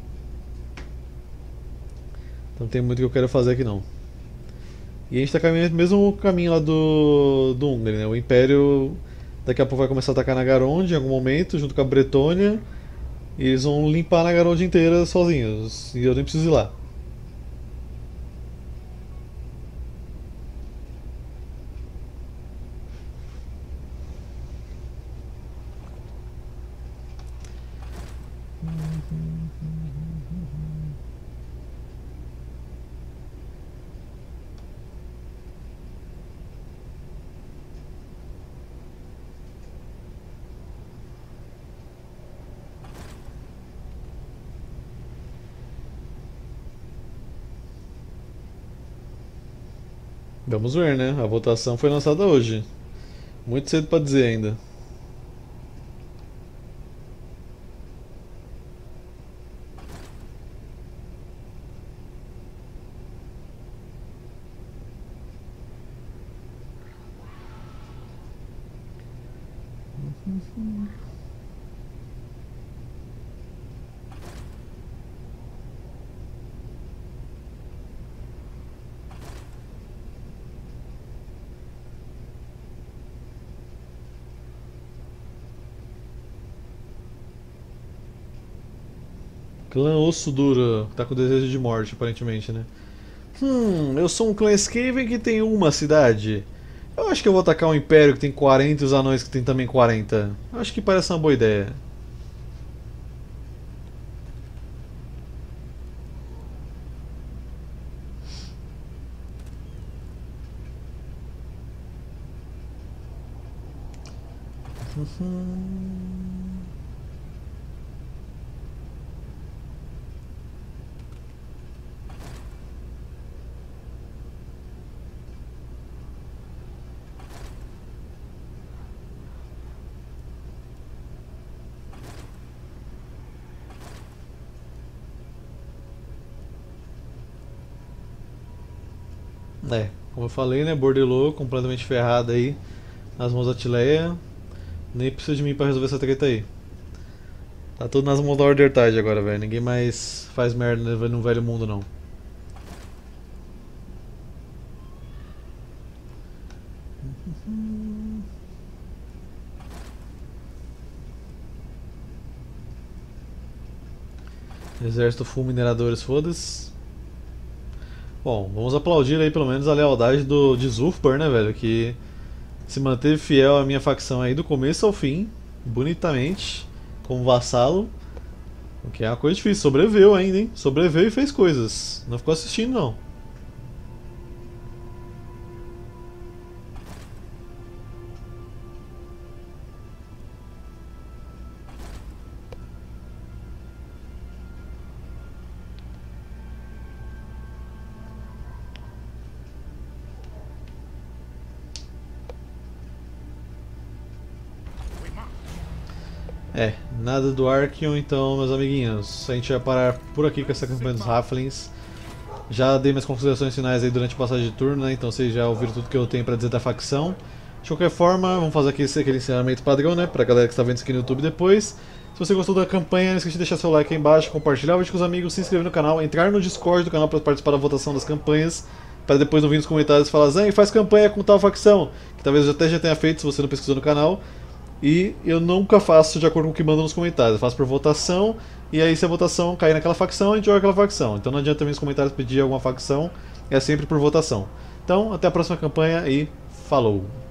Então não tem muito que eu quero fazer aqui não. E a gente tá caminhando no mesmo caminho lá do Hungry, né? O Império daqui a pouco vai começar a atacar Nagaronde em algum momento, junto com a Bretônia. E eles vão limpar Nagaronde inteira sozinhos. E eu nem preciso ir lá. Vamos ver, né? A votação foi lançada hoje. Muito cedo pra dizer ainda. Clã Osso Duro, tá com desejo de morte, aparentemente, né? Eu sou um clã Skaven que tem uma cidade. Eu acho que eu vou atacar um império que tem 40 e os anões que tem também 40. Eu acho que parece uma boa ideia. É, como eu falei, né? Bordelô completamente ferrado aí nas mãos da Tileia. Nem precisa de mim pra resolver essa treta aí. Tá tudo nas mãos da Order Tide agora, velho. Ninguém mais faz merda no velho mundo, não. Exército full mineradores, foda-se. Bom, vamos aplaudir aí pelo menos a lealdade de Zulfbar, né, velho? Que se manteve fiel à minha facção aí do começo ao fim, bonitamente, como vassalo. O que é uma coisa difícil, sobreviveu ainda, hein? Sobreviveu e fez coisas. Não ficou assistindo, não. É, nada do Archeon, então, meus amiguinhos. A gente vai parar por aqui com essa campanha dos Halflings. Já dei minhas considerações finais aí durante a passagem de turno, né? Então vocês já ouviram tudo que eu tenho pra dizer da facção. De qualquer forma, vamos fazer aqui aquele ensinamento padrão, né? Pra galera que está vendo isso aqui no YouTube depois. Se você gostou da campanha, não esqueça de deixar seu like aí embaixo, compartilhar o vídeo com os amigos, se inscrever no canal, entrar no Discord do canal para participar da votação das campanhas, para depois não vir nos comentários falar, Zang, faz campanha com tal facção, que talvez eu até já tenha feito se você não pesquisou no canal. E eu nunca faço de acordo com o que mandam nos comentários, eu faço por votação, e aí se a votação cair naquela facção, a gente joga aquela facção. Então não adianta também nos comentários pedir alguma facção, é sempre por votação. Então, até a próxima campanha e falou!